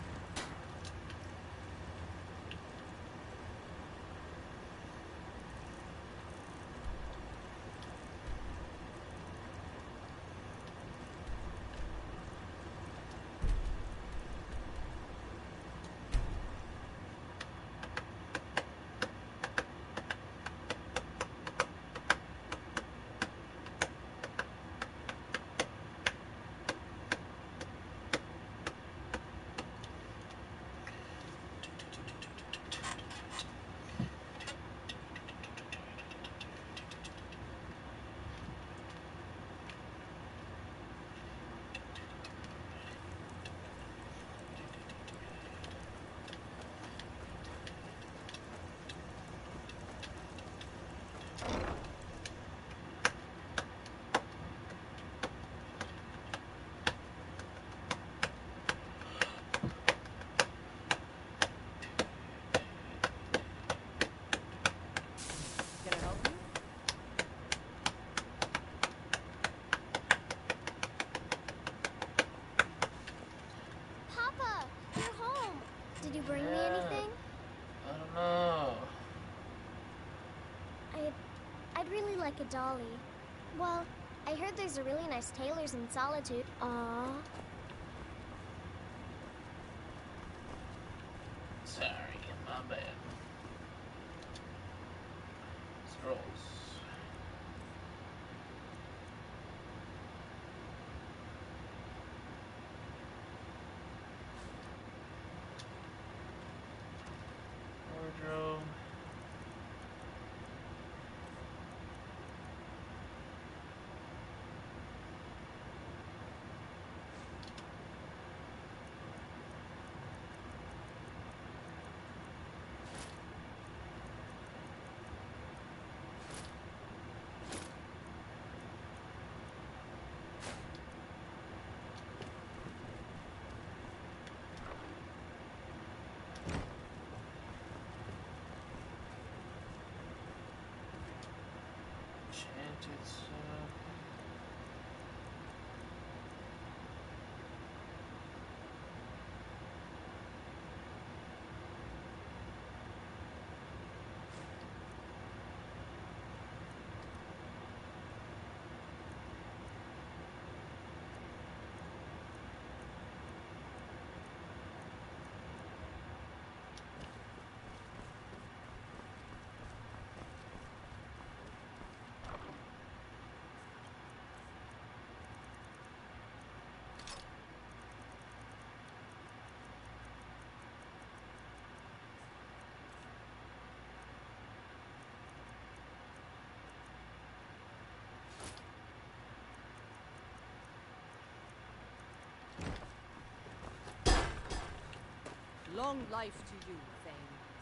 like a dolly. Well, I heard there's a really nice tailor's in Solitude. Aww. Sorry, my bad. Scrolls. Wardrobe. Enchanted stuff. Long life to you, Thane.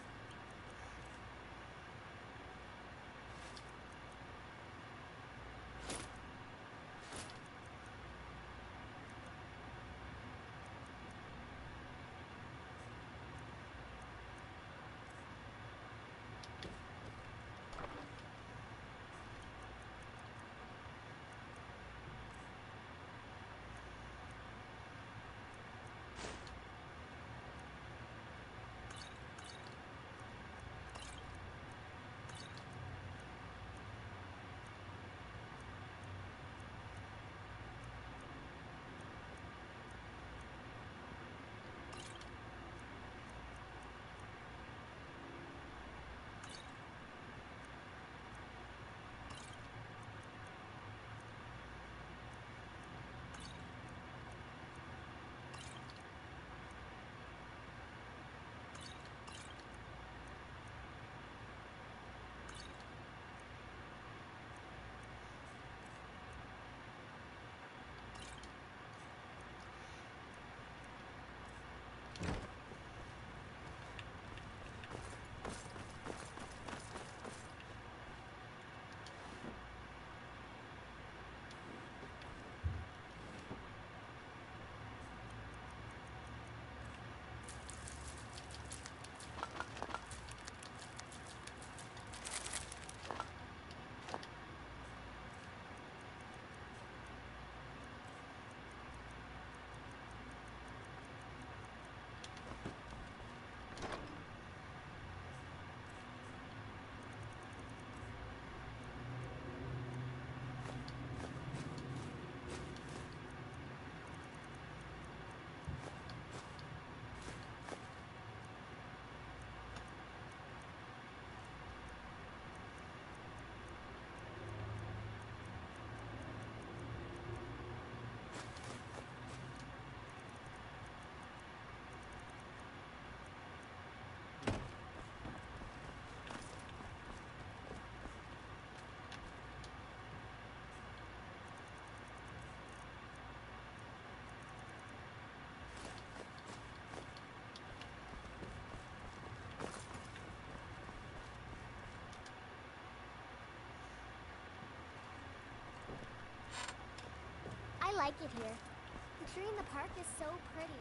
I like it here. The tree in the park is so pretty.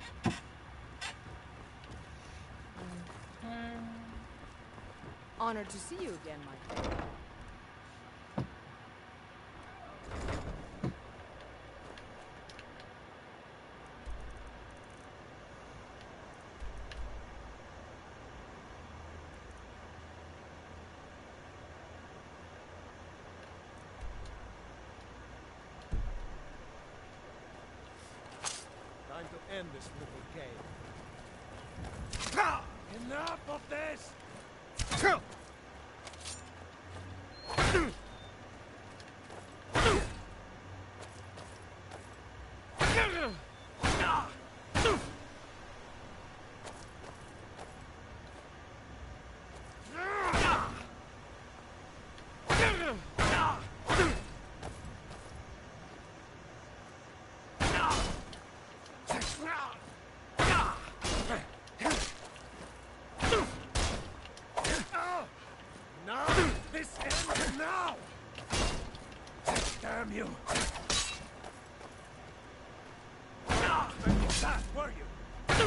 Honored to see you again, my friend. Time to end this little game. Enough of this! Now! This ends now! Damn you! That, were you?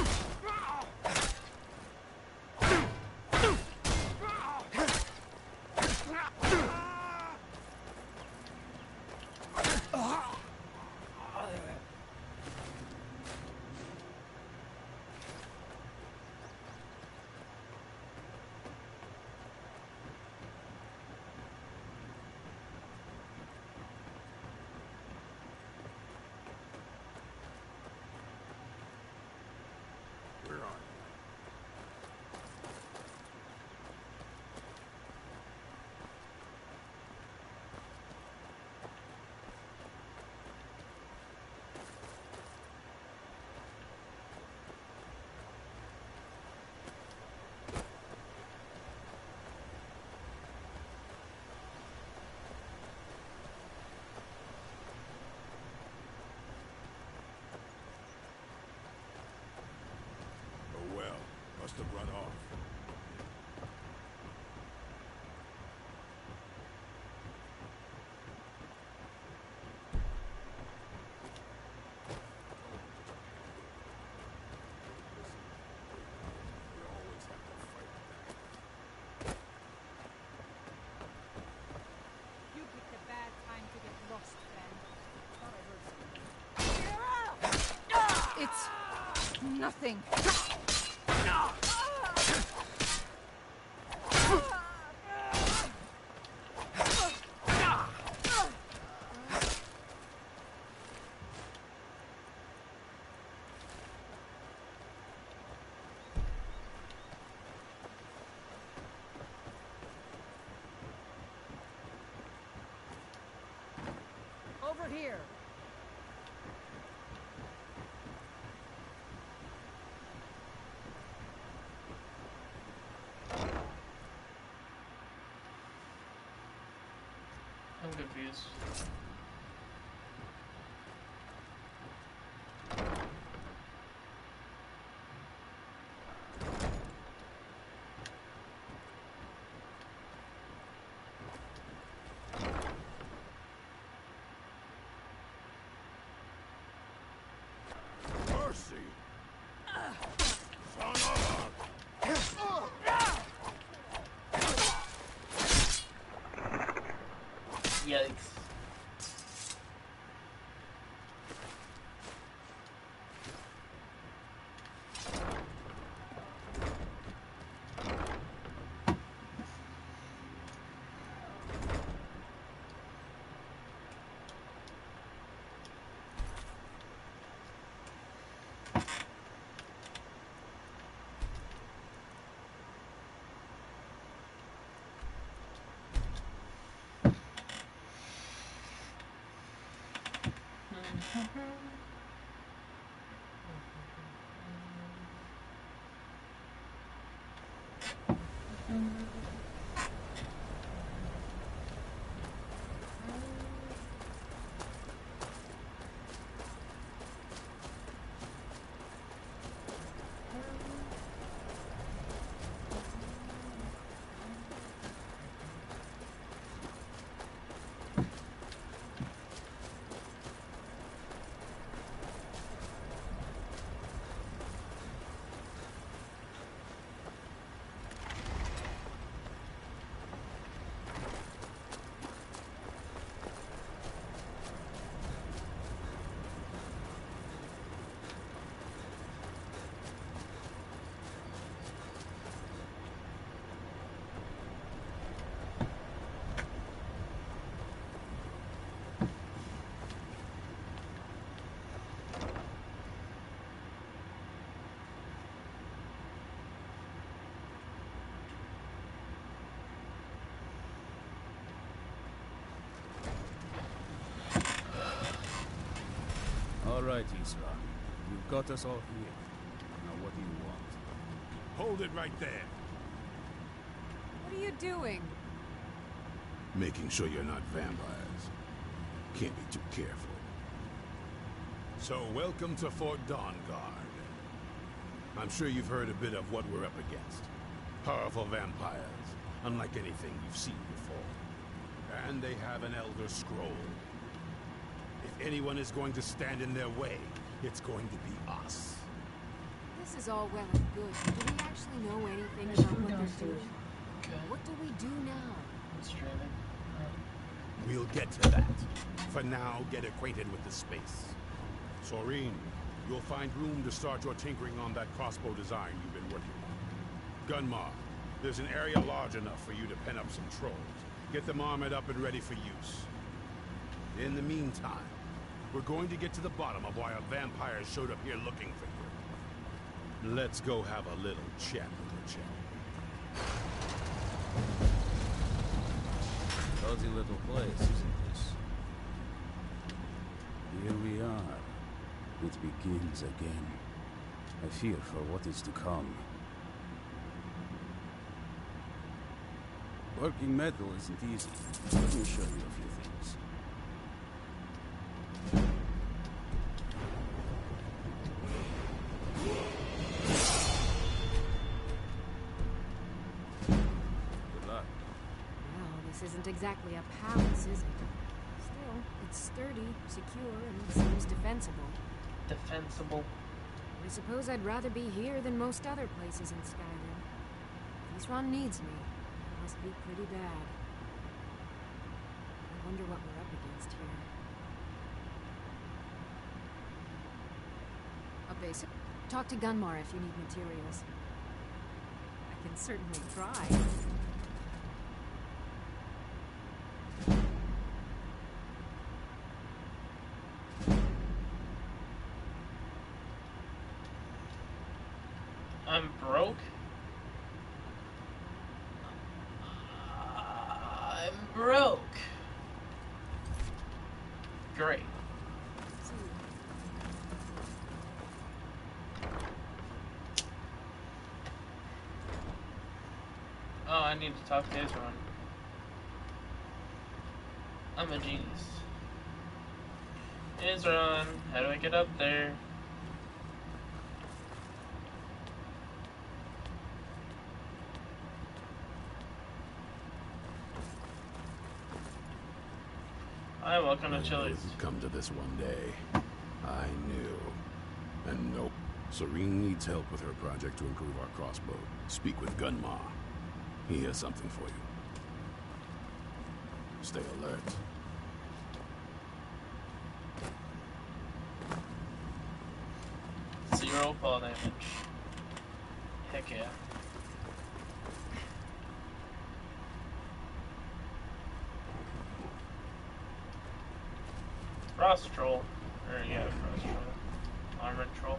Must have run off. You picked a bad time to get lost, friend. Thought I heard something. It's nothing. Over here. I'm confused. Mercy! Son of Yikes. right, Isra. You've got us all here. Now what do you want? Hold it right there. What are you doing? Making sure you're not vampires. Can't be too careful. So, welcome to Fort Dawnguard. I'm sure you've heard a bit of what we're up against. Powerful vampires, unlike anything you've seen before. And they have an Elder Scroll. If anyone is going to stand in their way, it's going to be us. This is all well and good. Do we actually know anything about what they're doing? Okay. What do we do now? I'm streaming. We'll get to that. For now, get acquainted with the space. Soreen, you'll find room to start your tinkering on that crossbow design you've been working on. Gunmar, there's an area large enough for you to pen up some trolls. Get them armored up and ready for use. In the meantime, we're going to get to the bottom of why our vampires showed up here looking for you. Let's go have a little chat with her, shall we? Cozy little place, isn't this? Here we are. It begins again. I fear for what is to come. Working metal isn't easy. Let me show you a few things. Good luck. Well, this isn't exactly a palace, is it? Still, it's sturdy, secure, and seems defensible. Defensible. I suppose I'd rather be here than most other places in Skyrim. If Isran needs me, it must be pretty bad. I wonder what we're up against here. A basic. Talk to Gunmar if you need materials. I can certainly try. I'm broke. I'm broke. Great. Oh, I need to talk to Isran. I'm a genius. Isran, how do I get up there? Hi, welcome to Chili's. It'd come to this one day. I knew. And nope. Serene needs help with her project to improve our crossbow. Speak with Gunmar. He has something for you. Stay alert. Zero fall damage. Heck yeah. Frost troll. Or yeah, frost troll. Armored troll.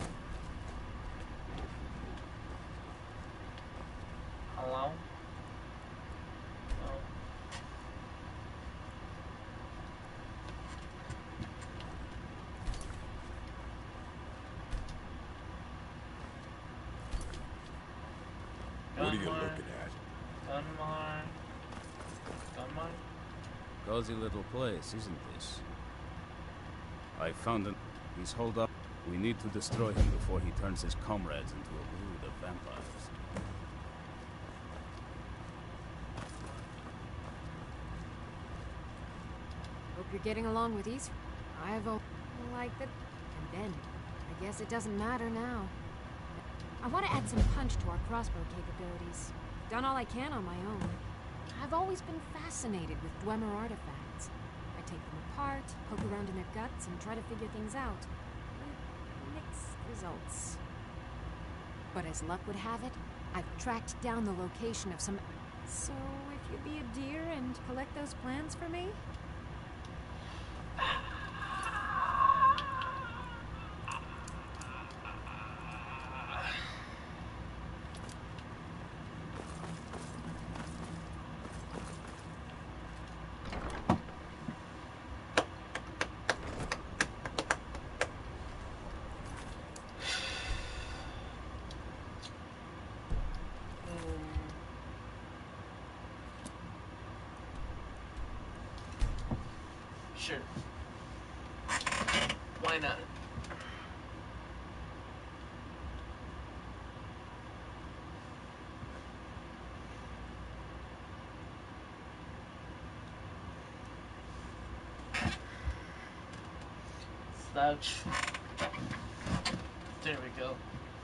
Hello? Oh. What are you Gunmar. looking at? Gunmar. Gunmar? Cozy little place, isn't this? I found him. He's holed up. We need to destroy him before he turns his comrades into a brood of vampires. Hope you're getting along with East. I've liked it. And then, I guess it doesn't matter now. I want to add some punch to our crossbow capabilities. Done all I can on my own. I've always been fascinated with Dwemer artifacts. I take them apart, poke around in their guts, and try to figure things out. With mixed results. But as luck would have it, I've tracked down the location of some... So, if you'd be a dear and collect those plans for me? Sure. Why not? Slouch. There we go.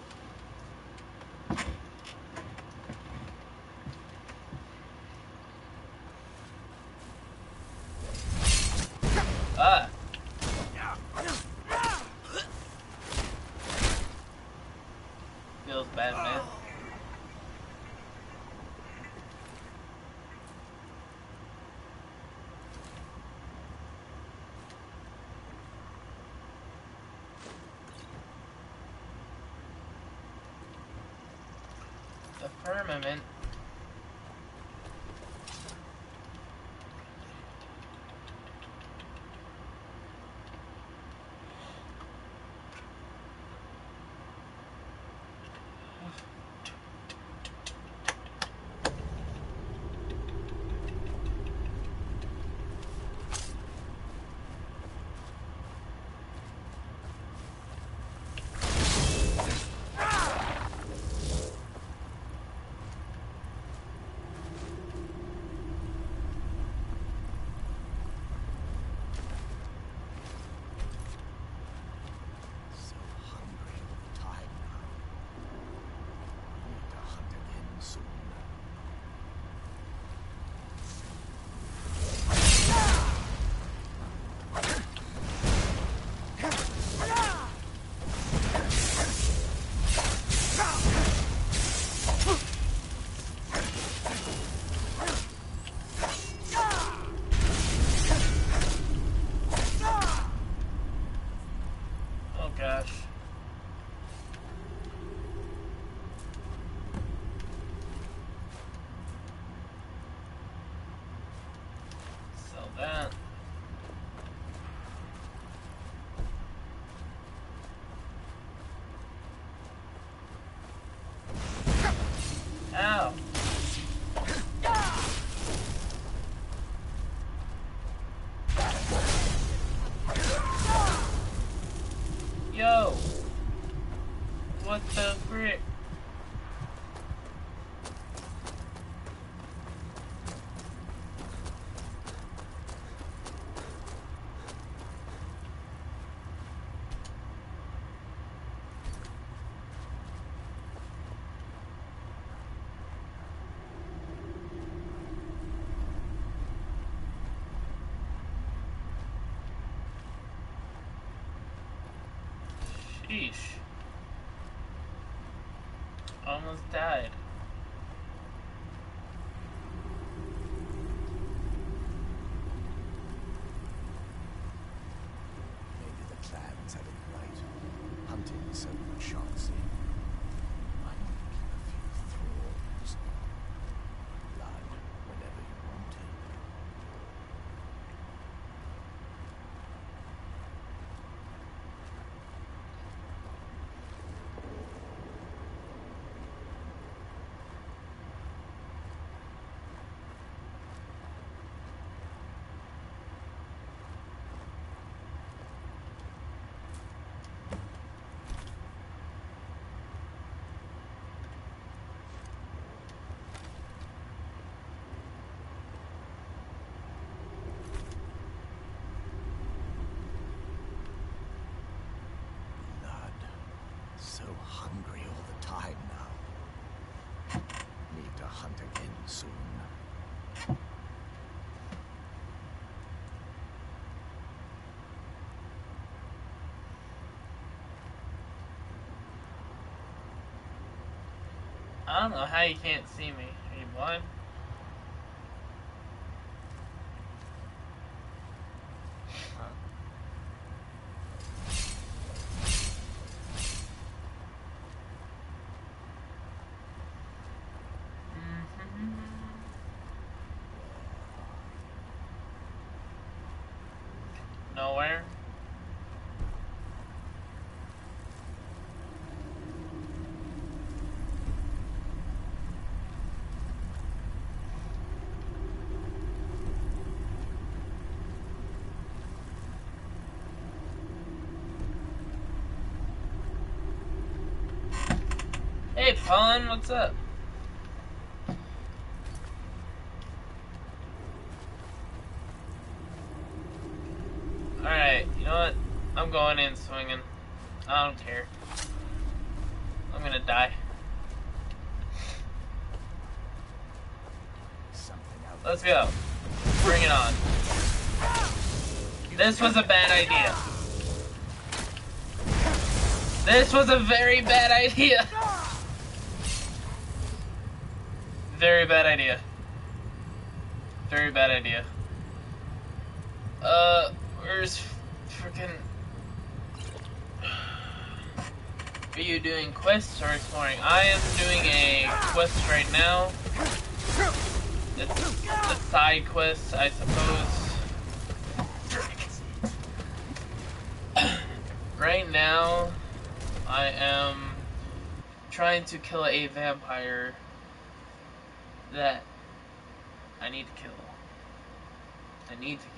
Ah! Feels bad, man. The firmament. That. Ow. Yo. What the frick? Sheesh. Almost died. Maybe the clans had it right. Hunting so much chancy. Why not keep a few thralls? Blood whenever you want it. So hungry all the time now. Need to hunt again soon. I don't know how you can't see me. Are you blind? Nowhere. Hey, Pawn, what's up? Alright, you know what? I'm going in swinging. I don't care. I'm gonna die. Let's go. Bring it on. This was a bad idea. This was a very bad idea. Very bad idea. Very bad idea. Where's freaking... Are you doing quests or exploring? I am doing a quest right now. It's a side quest, I suppose. Right now, I am trying to kill a vampire that I need to kill. I need to kill.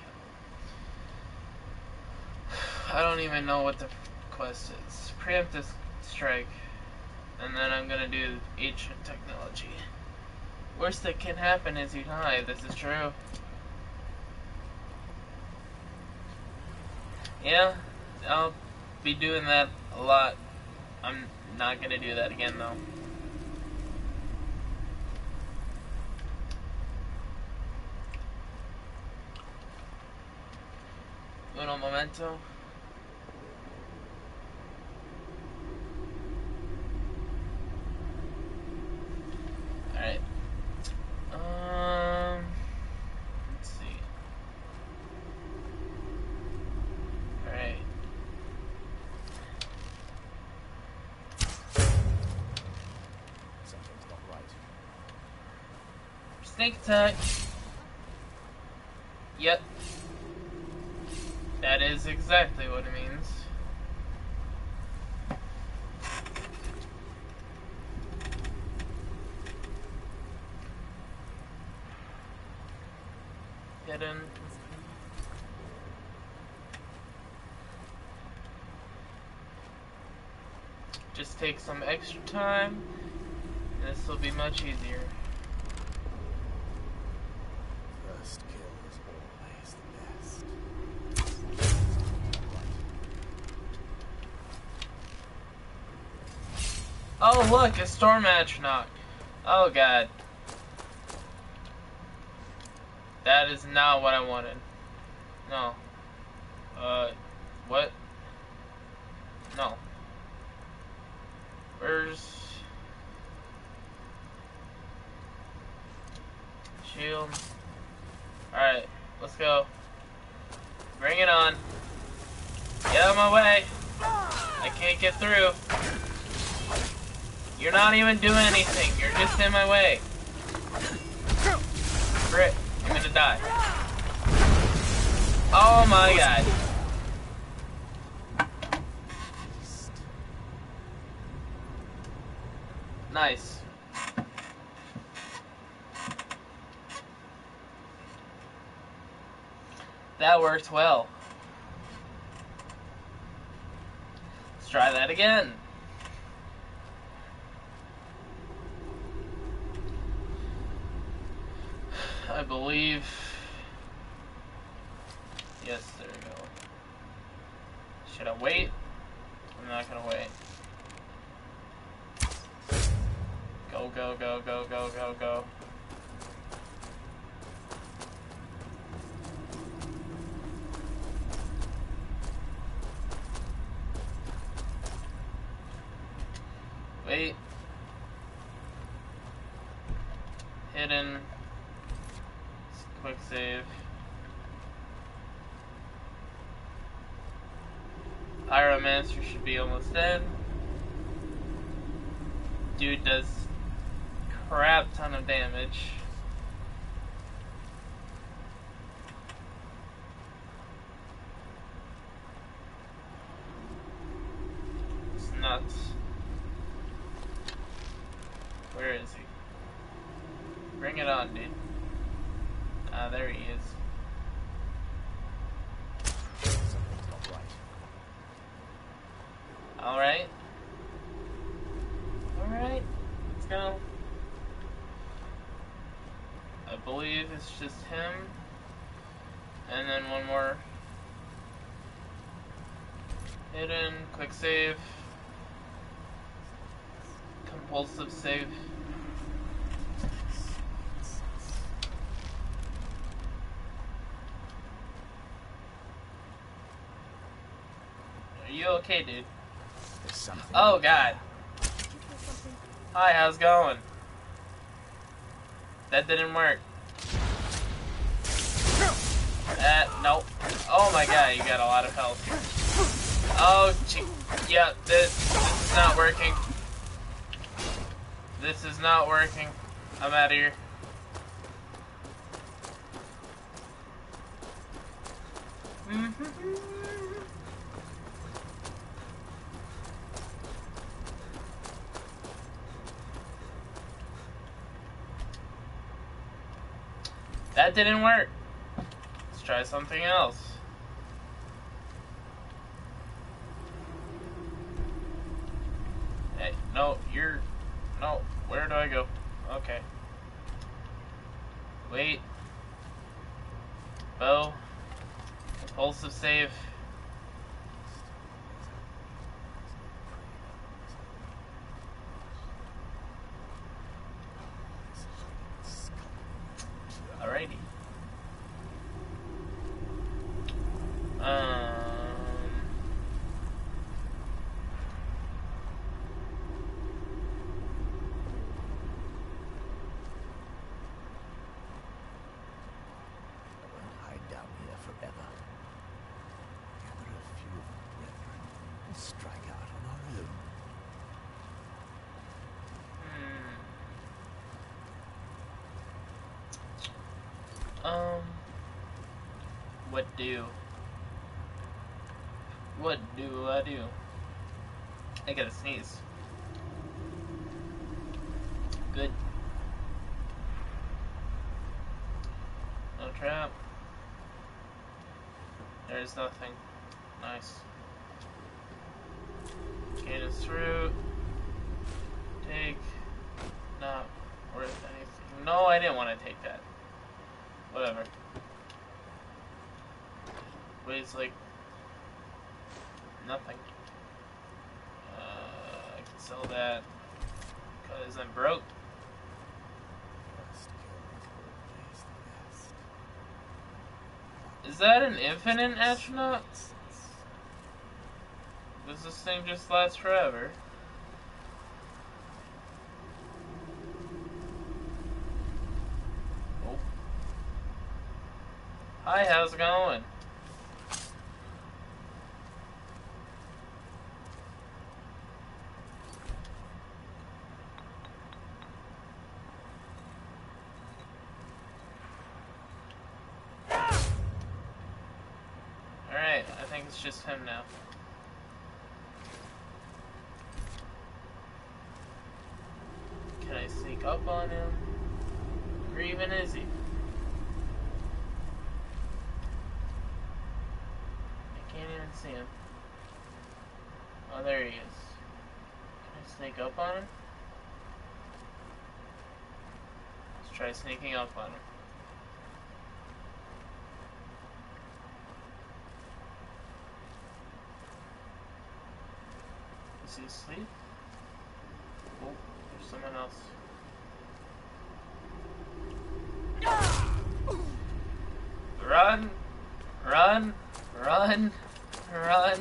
I don't even know what the quest is. Preemptive strike. And then I'm gonna do ancient technology. Worst that can happen is you die. This is true. Yeah, I'll be doing that a lot. I'm not gonna do that again though. Uno momento. Alright. Let's see. Alright. Something's not right. Snake attack. Yep. That is exactly what it means. Hidden. Just take some extra time. This will be much easier. First kill is always the best. Oh look, a storm astronaut. Oh god. That is not what I wanted. No. What? No. Where's... Shield. Alright, let's go. Bring it on. Get out of my way. I can't get through. You're not even doing anything. You're just in my way. Frick. I'm gonna die. Oh my god. Nice. That worked well. Let's try that again. I believe... Yes, there we go. Should I wait? I'm not gonna wait. Go, go, go, go, go, go, go. Wait. Hidden. Quick save. Pyromancer should be almost dead. Dude does crap ton of damage. It's nuts. Where is he? Bring it on, dude. Ah, there he is. Something's not right. Alright. Alright. go. I believe it's just him. And then one more. Hidden, quick save. Compulsive save. Are you okay, dude? Oh, God. Hi, how's it going? That didn't work. Nope. Oh my God, you got a lot of health. Oh, gee. Yeah, this is not working. This is not working. I'm out of here. That didn't work. Let's try something else. Hey, no, no, where do I go? Okay. Wait. Bow. Impulsive save. Alrighty. What do? What do I do? I gotta sneeze. Good. No trap. There's nothing. Nice. Cadence fruit. Take. Not worth anything. No, I didn't want to take that. Whatever. Weighs like nothing. I can sell that because I'm broke. Is that an infinite astronaut? Does this thing just last forever? Oh. Hi, how's it going? Alright, I think it's just him now. Can I sneak up on him? Where even is he? I can't even see him. Oh, there he is. Can I sneak up on him? Let's try sneaking up on him. Is he asleep? Oh, there's someone else. Run! Run! Run! Run!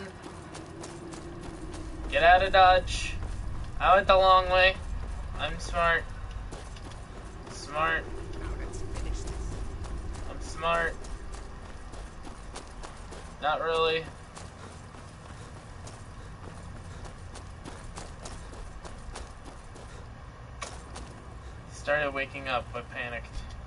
Get out of Dodge! I went the long way. I'm smart. Smart. I'm smart. Not really. Started waking up, but panicked.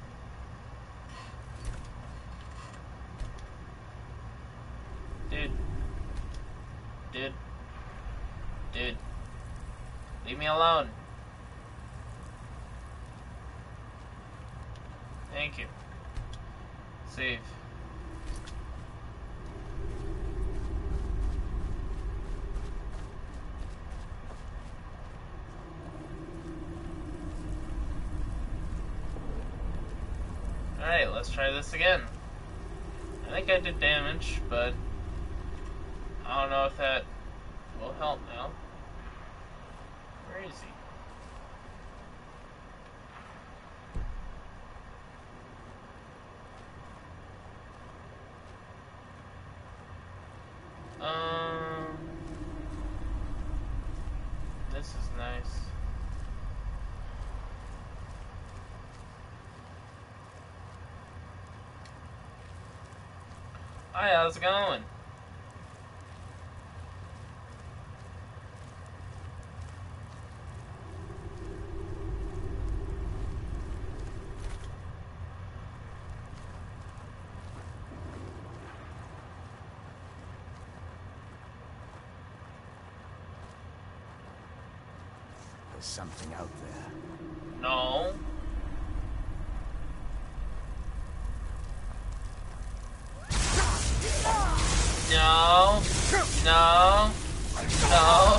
Dude. Leave me alone. Thank you. Save. Alright, let's try this again. I think I did damage, but I don't know if that will help now. Where is he? This is nice. Hi, how's it going? There's something out there. No. No. No. No.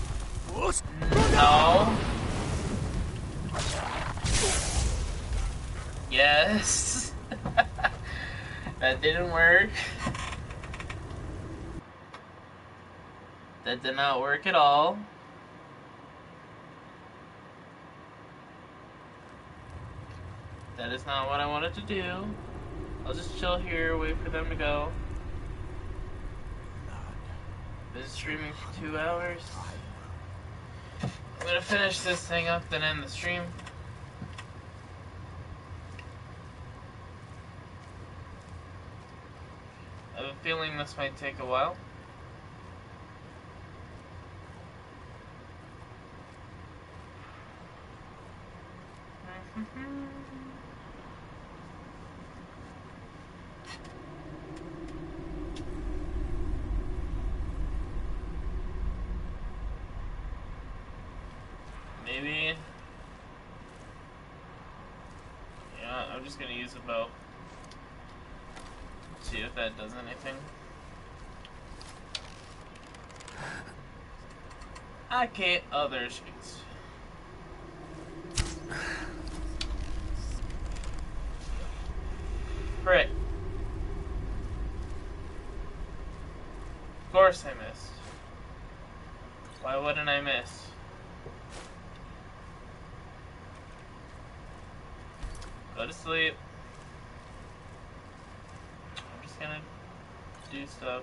No. Yes. That didn't work. That did not work at all. That is not what I wanted to do. I'll just chill here, wait for them to go. Been streaming for 2 hours. I'm gonna finish this thing up, then end the stream. I have a feeling this might take a while. Maybe. Yeah, I'm just gonna use a bow. See if that does anything. Okay, oh, there she is. Frick. Of course I missed. Why wouldn't I miss? Go to sleep. I'm just gonna do stuff.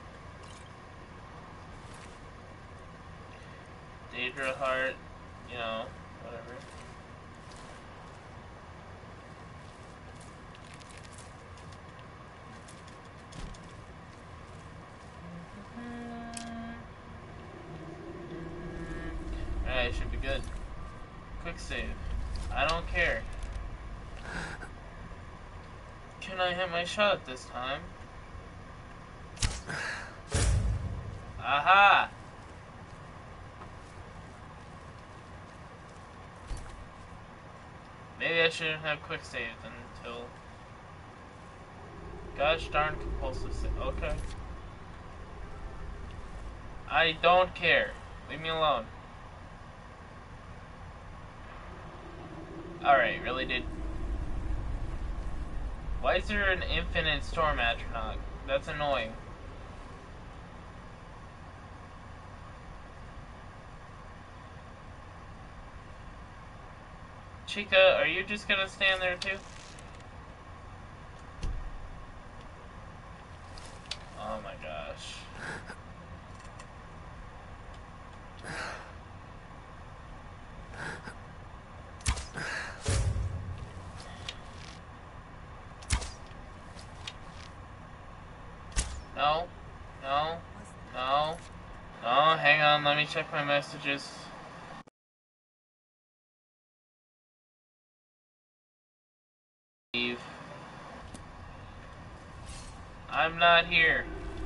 Daedra heart, you know, whatever. Alright, should be good. Quick save. I don't care. Can I hit my shot this time? Aha! Maybe I shouldn't have quick saved until... Gosh darn compulsive save. Okay. I don't care. Leave me alone. Alright, really did... Why is there an infinite storm astronaut? That's annoying. Chica, are you just gonna stand there too? Oh my gosh. No, no, no, no, hang on, let me check my messages. Leave. I'm not here.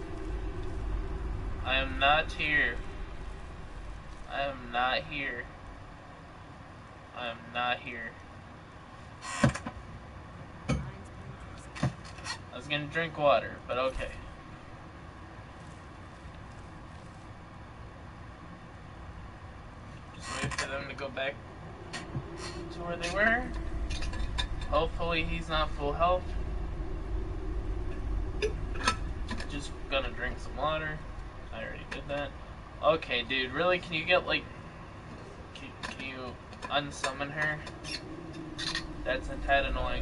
I am not here. I am not here. I am not here. I was gonna drink water, but okay. Just wait for them to go back to where they were. Hopefully he's not full health. Just gonna drink some water. I already did that. Okay, dude, really? Can you get, like... Can you unsummon her? That's a tad annoying.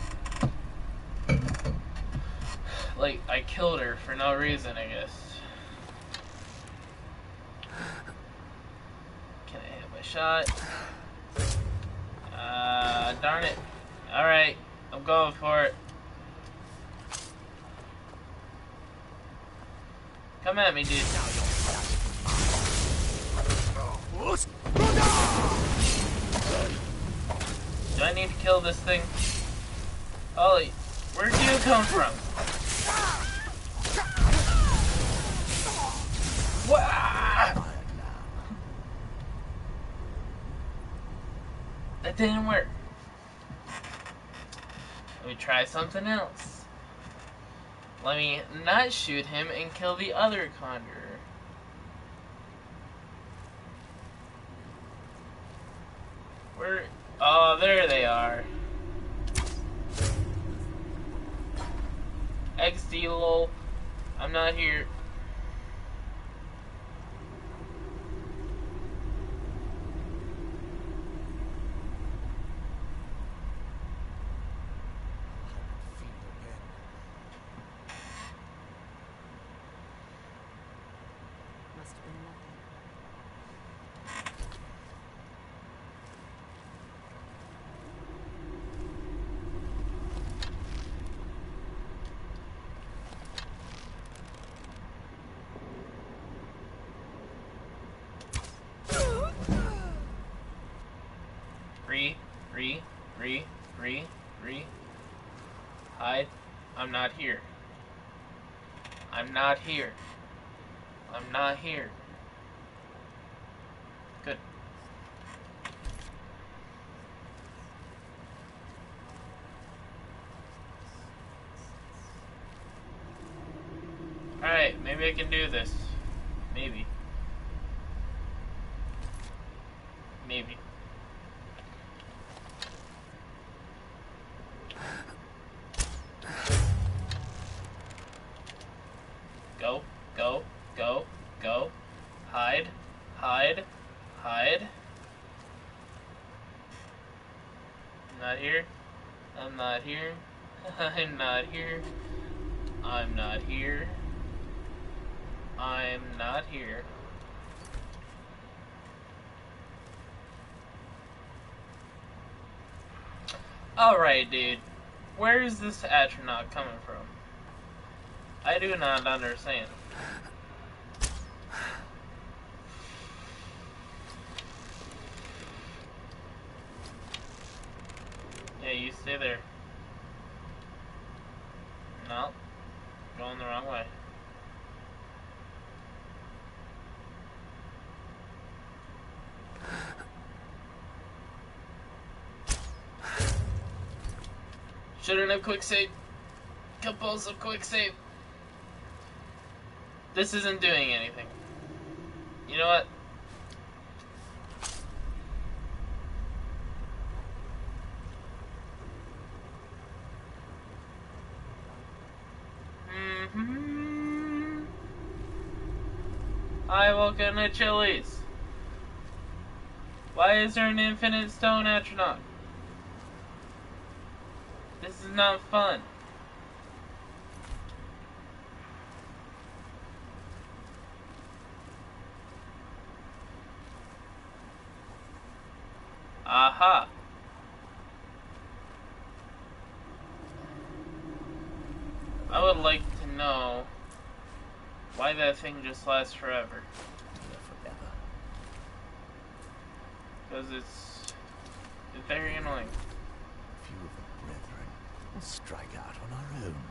Like, I killed her for no reason, I guess. Can I hit my shot? Darn it. Alright, I'm going for it. Come at me, dude. Do I need to kill this thing? Ollie, where do you come from? What? That didn't work. Let me try something else. Let me not shoot him and kill the other conjurer. Where? Oh, there they are. XD lol. I'm not here. Must have been nothing. Hide. I'm not here. I'm not here. I'm not here. Good. Alright, maybe I can do this. Maybe. Maybe. Go, go, go, go. Hide, hide, hide. I'm not here. I'm not here. I'm not here. I'm not here. I'm not here. Alright, dude. Where is this astronaut coming from? I do not understand. Yeah, you stay there. No. Going the wrong way. Shouldn't have quick save. Compulsive quick save. This isn't doing anything. You know what? Hi, welcome to Chili's. Why is there an infinite stone astronaut? This is not fun. Aha. I would like to know why that thing just lasts forever. Because it's very annoying. Few of the brethren will strike out on our own.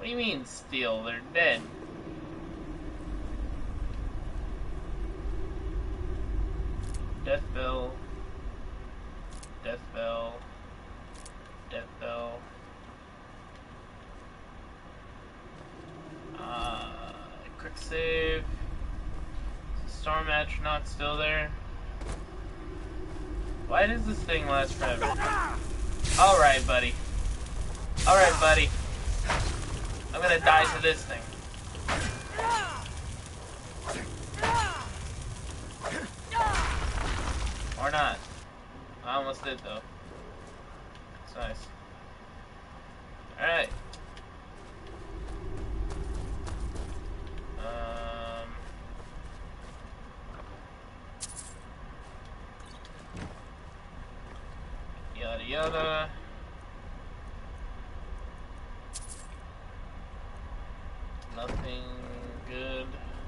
What do you mean steal? They're dead. Death bell. Death bell. Death bell. Quick save. Storm astronaut still there. Why does this thing last forever? Alright, buddy. Alright, buddy. I'm gonna die to this thing. Or not. I almost did, though. It's nice. Alright. Yada yada. Nothing good.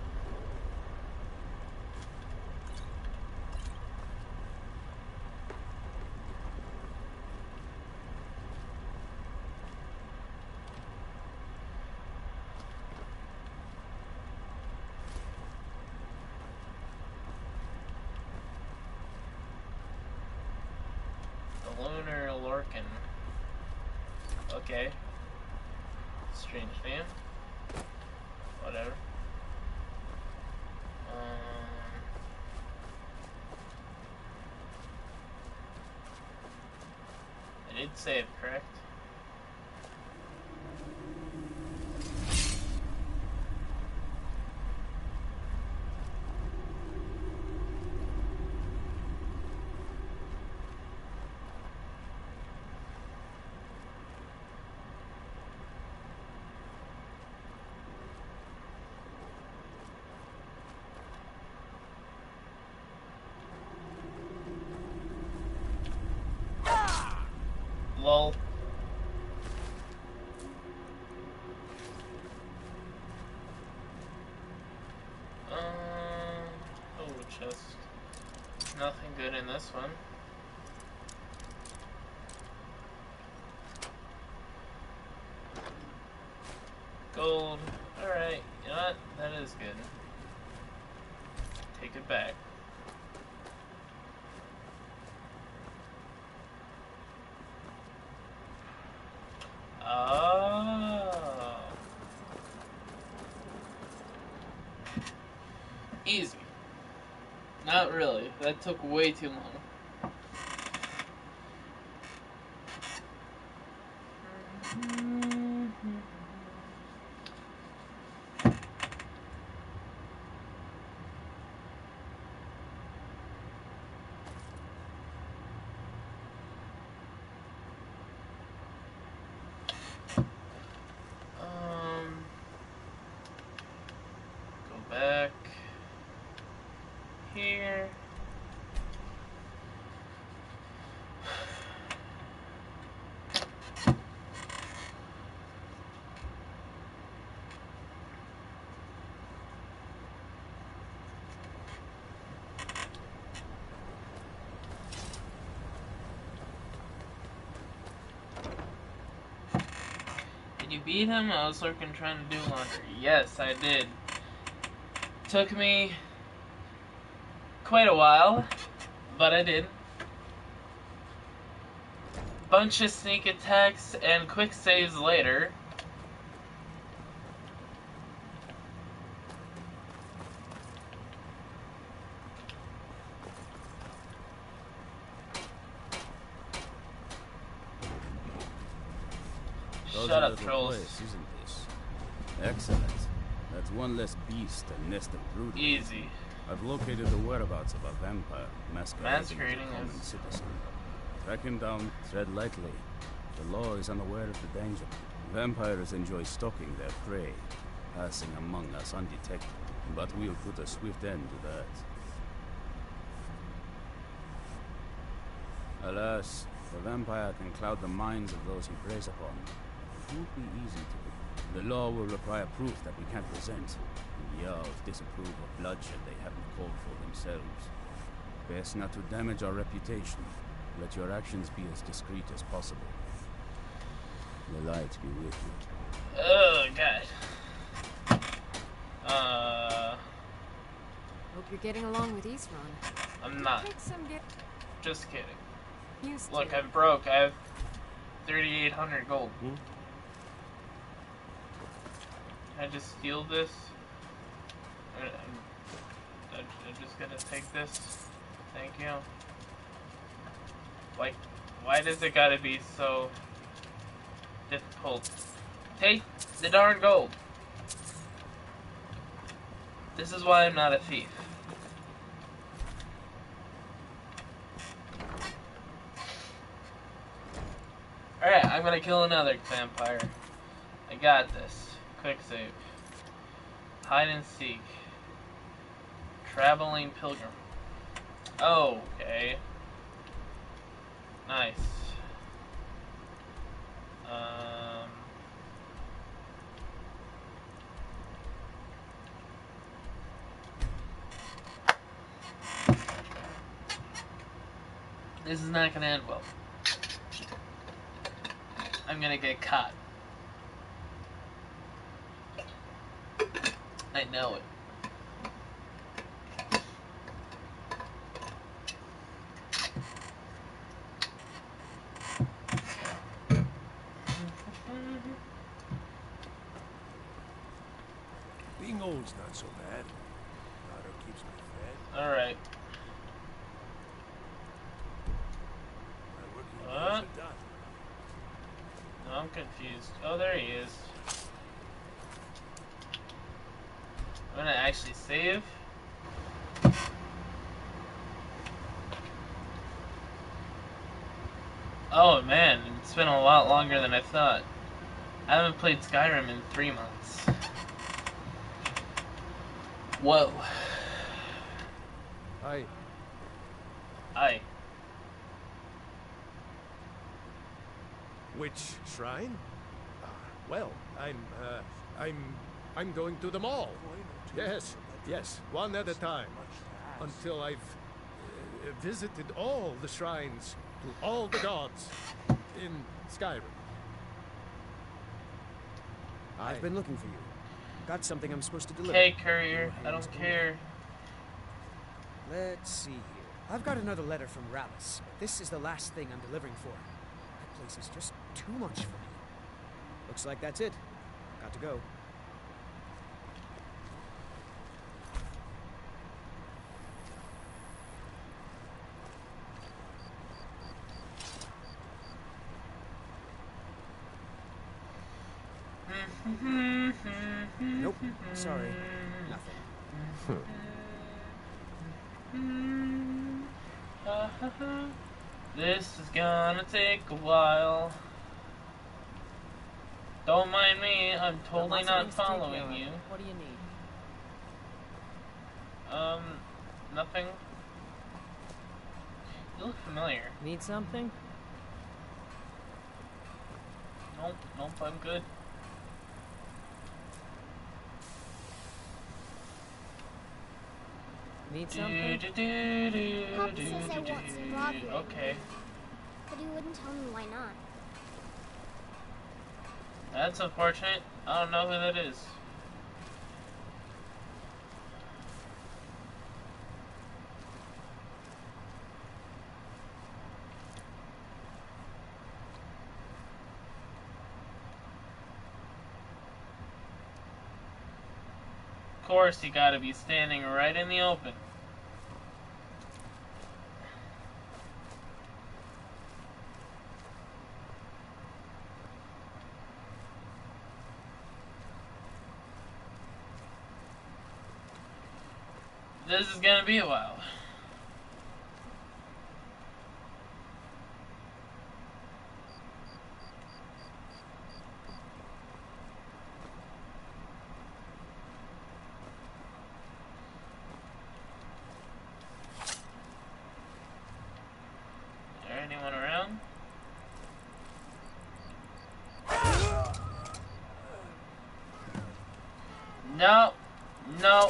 The Lunar Lorcan. Okay. Strange name. Whatever. I did save, correct? Lol. Oh, chest. Nothing good in this one. Gold. Alright, you know what? That is good. Take it back. Oh. Easy. Not really. That took way too long. Go back here. Did you beat him? I was lurking trying to do laundry. Yes, I did. Took me quite a while, but I did. Bunch of sneak attacks and quick saves later. Shut up, trolls. Place, isn't this? Excellent. That's one less beast and nest of brood. Easy. I've located the whereabouts of a vampire masquerading as a common as citizen. Track him down, tread lightly. The law is unaware of the danger. Vampires enjoy stalking their prey, passing among us undetected. But we'll put a swift end to that. Alas, the vampire can cloud the minds of those he preys upon. It won't be easy to do. The law will require proof that we can't present. And the elves disapprove of bloodshed they haven't called for themselves. Best not to damage our reputation. Let your actions be as discreet as possible. The light be with you. Oh, God. Hope you're getting along with Eastron. I'm not. Take some Just kidding. Used Look, to. I'm broke. I have 3,800 gold. Can I just steal this? I'm just gonna take this. Thank you. Like, why does it gotta be so difficult? Take the darn gold. This is why I'm not a thief. Alright, I'm gonna kill another vampire. I got this. Quick save. Hide and seek. Traveling pilgrim. Oh, okay. Nice. This is not gonna end well. I'm gonna get caught. I know it. Being old's not so bad. Daughter keeps me fed. Alright. My working What? days are done. No, I'm confused. Oh, there he is. I'm gonna actually save. Oh man, it's been a lot longer than I thought. I haven't played Skyrim in 3 months. Whoa. Aye. Which shrine? Well, I'm going to them all. Yes, one at a time. Until I've visited all the shrines to all the gods in Skyrim. I've been looking for you. Got something I'm supposed to deliver. Hey, courier, I don't care. Let's see here. I've got another letter from Rallis, but this is the last thing I'm delivering for. That place is just too much for me. Looks like that's it. Got to go. Nope. Sorry. Nothing. This is gonna take a while. Don't mind me, I'm totally not following you. What do you need? Nothing. You look familiar. Need something? Nope, I'm good. Need something? Papa says I want some broccoli. Okay. But he wouldn't tell me why not. That's unfortunate. I don't know who that is. Of course, you gotta be standing right in the open. This is gonna be a while. Is there anyone around? No. No.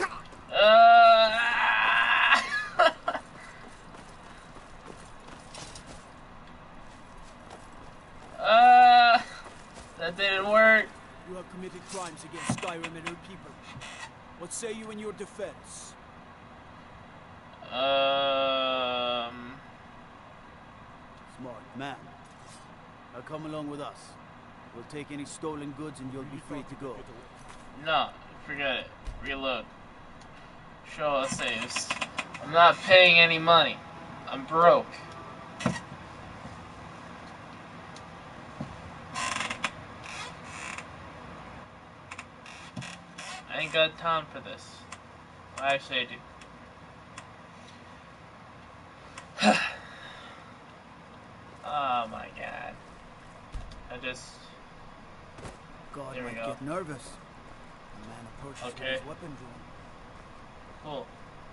That didn't work. You have committed crimes against Skyrim and her people. What say you in your defense? Smart man. Now come along with us. We'll take any stolen goods and you'll be free to go. No, forget it. Reload. Show us saves. I'm not paying any money. I'm broke. I ain't got time for this. Well, actually, I do. Oh my god. I just... God Here we might go. get nervous. A man approaches with his weapon drawn. Cool.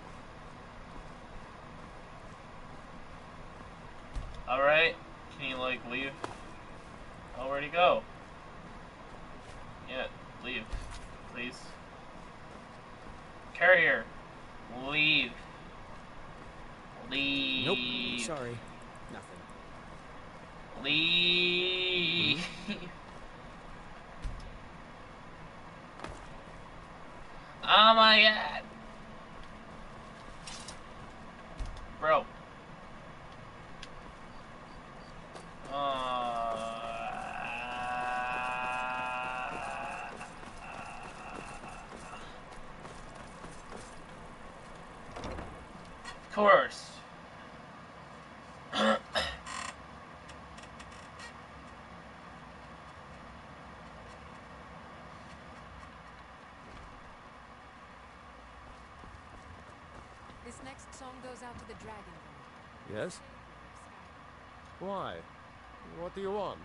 Alright. Can you, like, leave? Oh, where'd he go? Yeah, leave. Please. Carrier. Leave. Leave. Nope. Sorry. Nothing. Leave. Oh my god. Bro. Of course. This next song goes out to the dragon. Yes? Why? What do you want?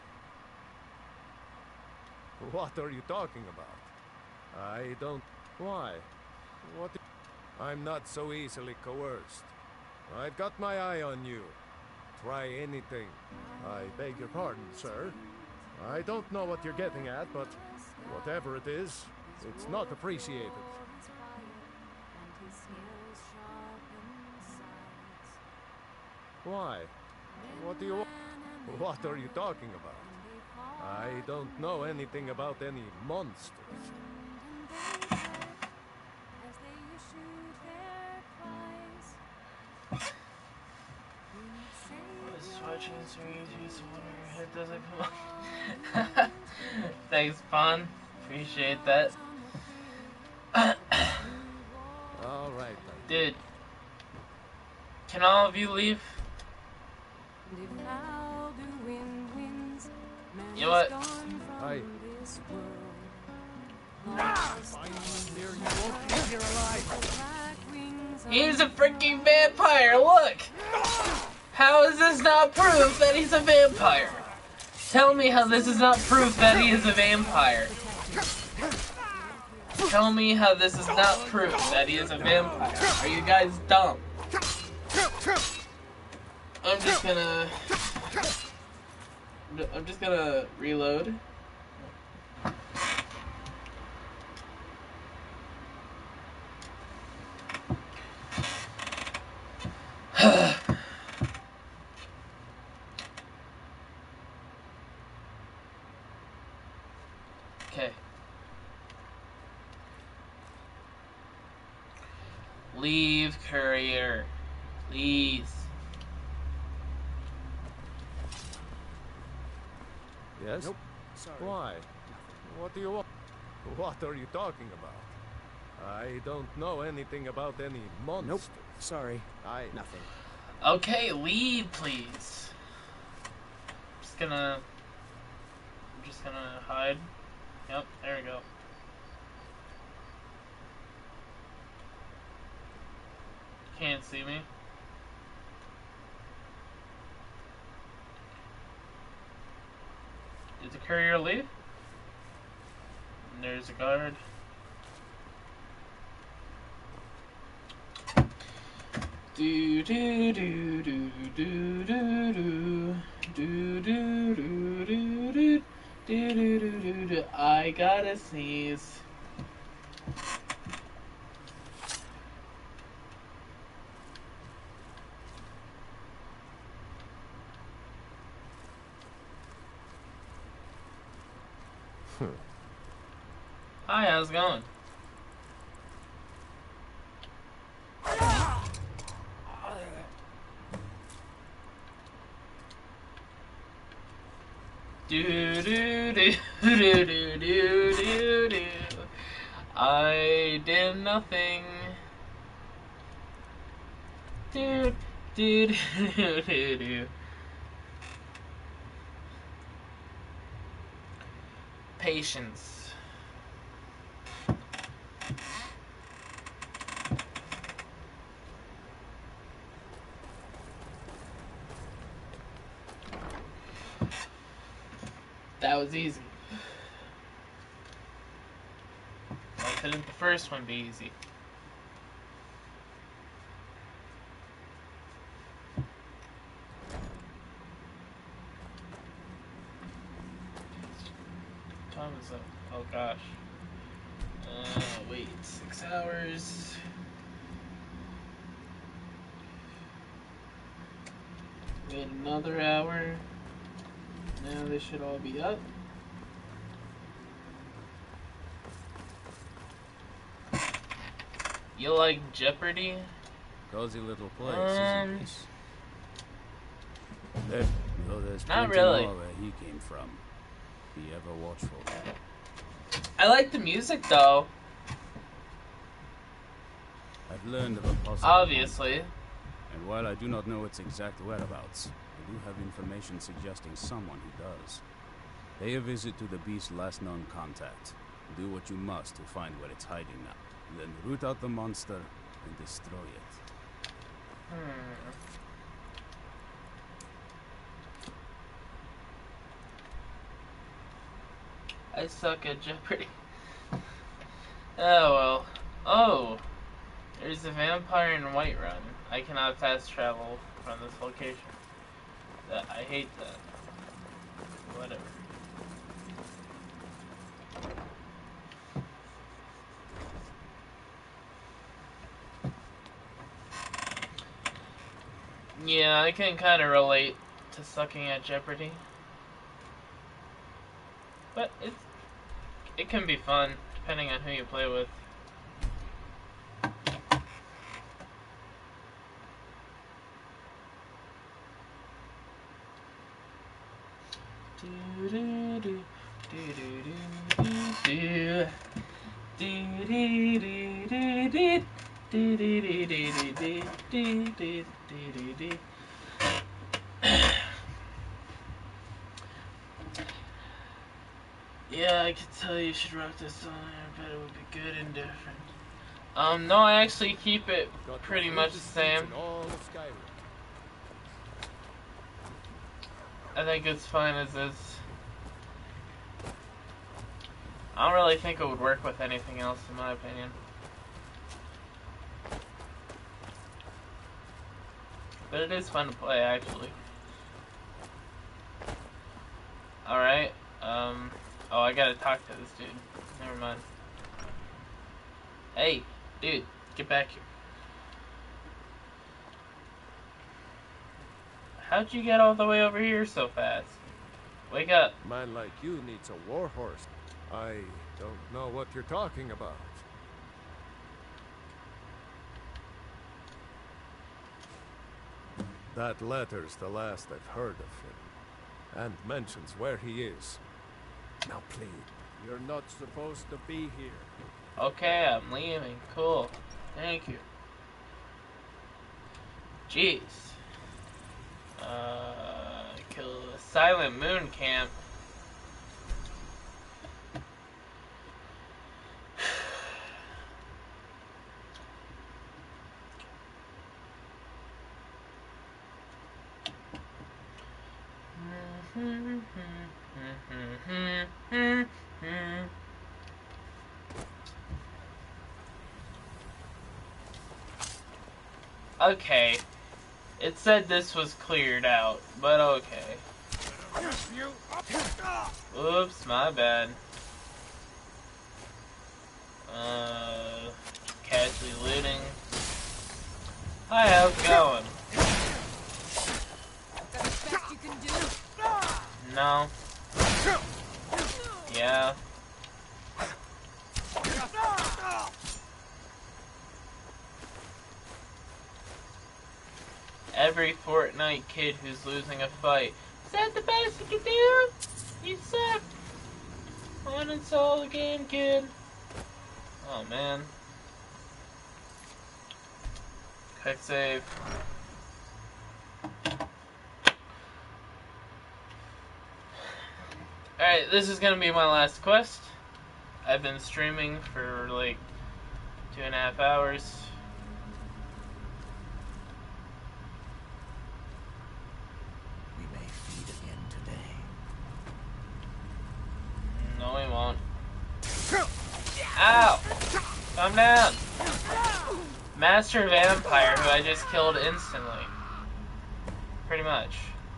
What are you talking about? I don't... Why? What... I'm not so easily coerced. I've got my eye on you. Try anything. I beg your pardon, sir. I don't know what you're getting at, but whatever it is, it's not appreciated. Why? What do you want? What are you talking about? I don't know anything about any monsters. Watching series, your head doesn't come on. Thanks, Pon. Appreciate that. Alright then. Dude. Can all of you leave? You know what? Hi. He's a freaking vampire, look! How is this not proof that he's a vampire? Tell me how this is not proof that he is a vampire. Tell me how this is not proof that he is a vampire. Are you guys dumb? I'm just gonna reload. Okay. Leave, courier. Please. Yes? Nope. Sorry. Why? What do you want? What are you talking about? I don't know anything about any monsters. Nope. Sorry. Nothing. Okay, leave, please. I'm just gonna hide. Yep, there we go. Can't see me. Did the courier leave? And there's a guard. Do do do do do do do do do do do do do do do. I gotta sneeze. Hi, how's it going? Do do do do do do do. I did nothing. Do do do do do. Patience. That was easy. Why couldn't the first one be easy? Time is up. Oh gosh. Wait, 6 hours. Wait another hour. Now they should all be up. You like Jeopardy? Cozy little place, isn't this? There, there's not plenty really. more where he came from. Be ever watchful. I like the music though. I've learned of a possible Obviously. contact, and while I do not know its exact whereabouts, I do have information suggesting someone who does. Pay a visit to the beast's last known contact. Do what you must to find where it's hiding now. Then root out the monster and destroy it. I suck at Jeopardy. Oh well. Oh! There's a vampire in Whiterun. I cannot fast travel from this location. I hate that. Whatever. Yeah, I can kind of relate to sucking at Jeopardy. But it can be fun, depending on who you play with. Yeah, I could tell you should rock this song. I bet it would be good and different. No, I actually keep it pretty much the same. I think it's fine as is. I don't really think it would work with anything else, in my opinion. But it is fun to play, actually. Alright, oh, I gotta talk to this dude. Never mind. Hey, dude, get back here. How'd you get all the way over here so fast? Wake up. Man like you needs a war horse. I don't know what you're talking about. That letter's the last I've heard of him, and mentions where he is. Now please, you're not supposed to be here. Okay, I'm leaving. Cool. Thank you. Jeez. Kill a Silent Moon camp. Okay. It said this was cleared out, but okay. Oops, my bad. Casually looting. Hi, how's it going? Is that the best you can do? No. Yeah. Every Fortnite kid who's losing a fight. Is that the best you can do? You suck. Uninstall the game, kid. Oh, man. Quick save. Alright, this is gonna be my last quest. I've been streaming for like 2.5 hours. We may feed again today. No, we won't. Ow! Calm down! Master Vampire, who I just killed instantly. Pretty much.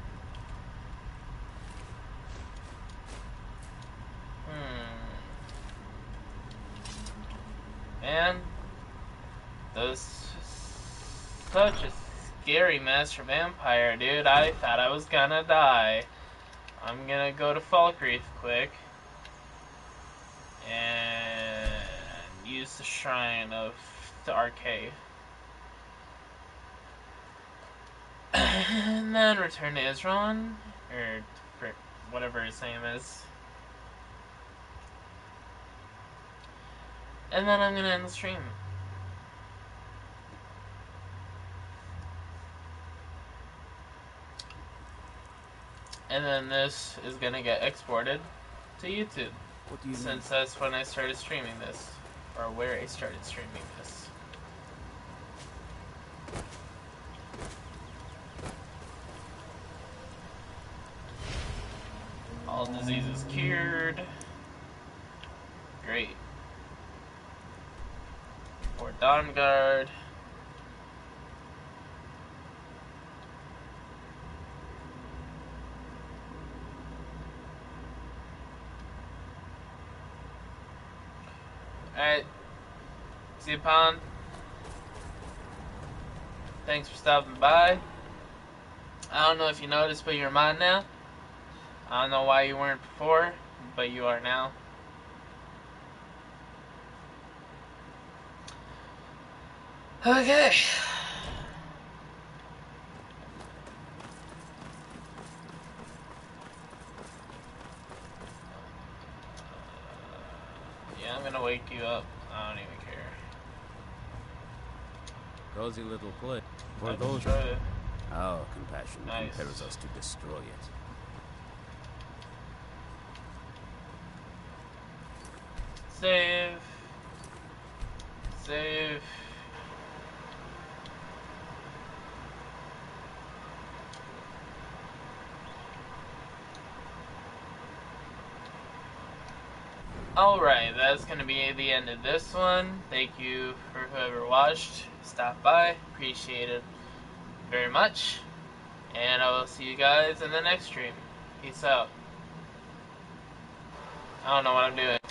Man, those such a scary Master Vampire, dude. I thought I was gonna die. I'm gonna go to Falkreath quick and use the Shrine of the Arcade. And then return to Isron, or whatever his name is. And then I'm gonna end the stream. And then this is gonna get exported to YouTube. What do you Since that's when I started streaming this. Or where I started streaming this. All diseases cured. Great. Or Dawnguard. Alright. See you, Pond. Thanks for stopping by. I don't know if you noticed, but you're mine now. I don't know why you weren't before, but you are now. Okay. Yeah, I'm gonna wake you up. I don't even care. Cozy little place. I destroyed it. Our compassion Nice. compels us to destroy it. Save. Save. Alright, that's going to be the end of this one. Thank you for whoever watched, stopped by, appreciate it very much. And I will see you guys in the next stream. Peace out. I don't know what I'm doing.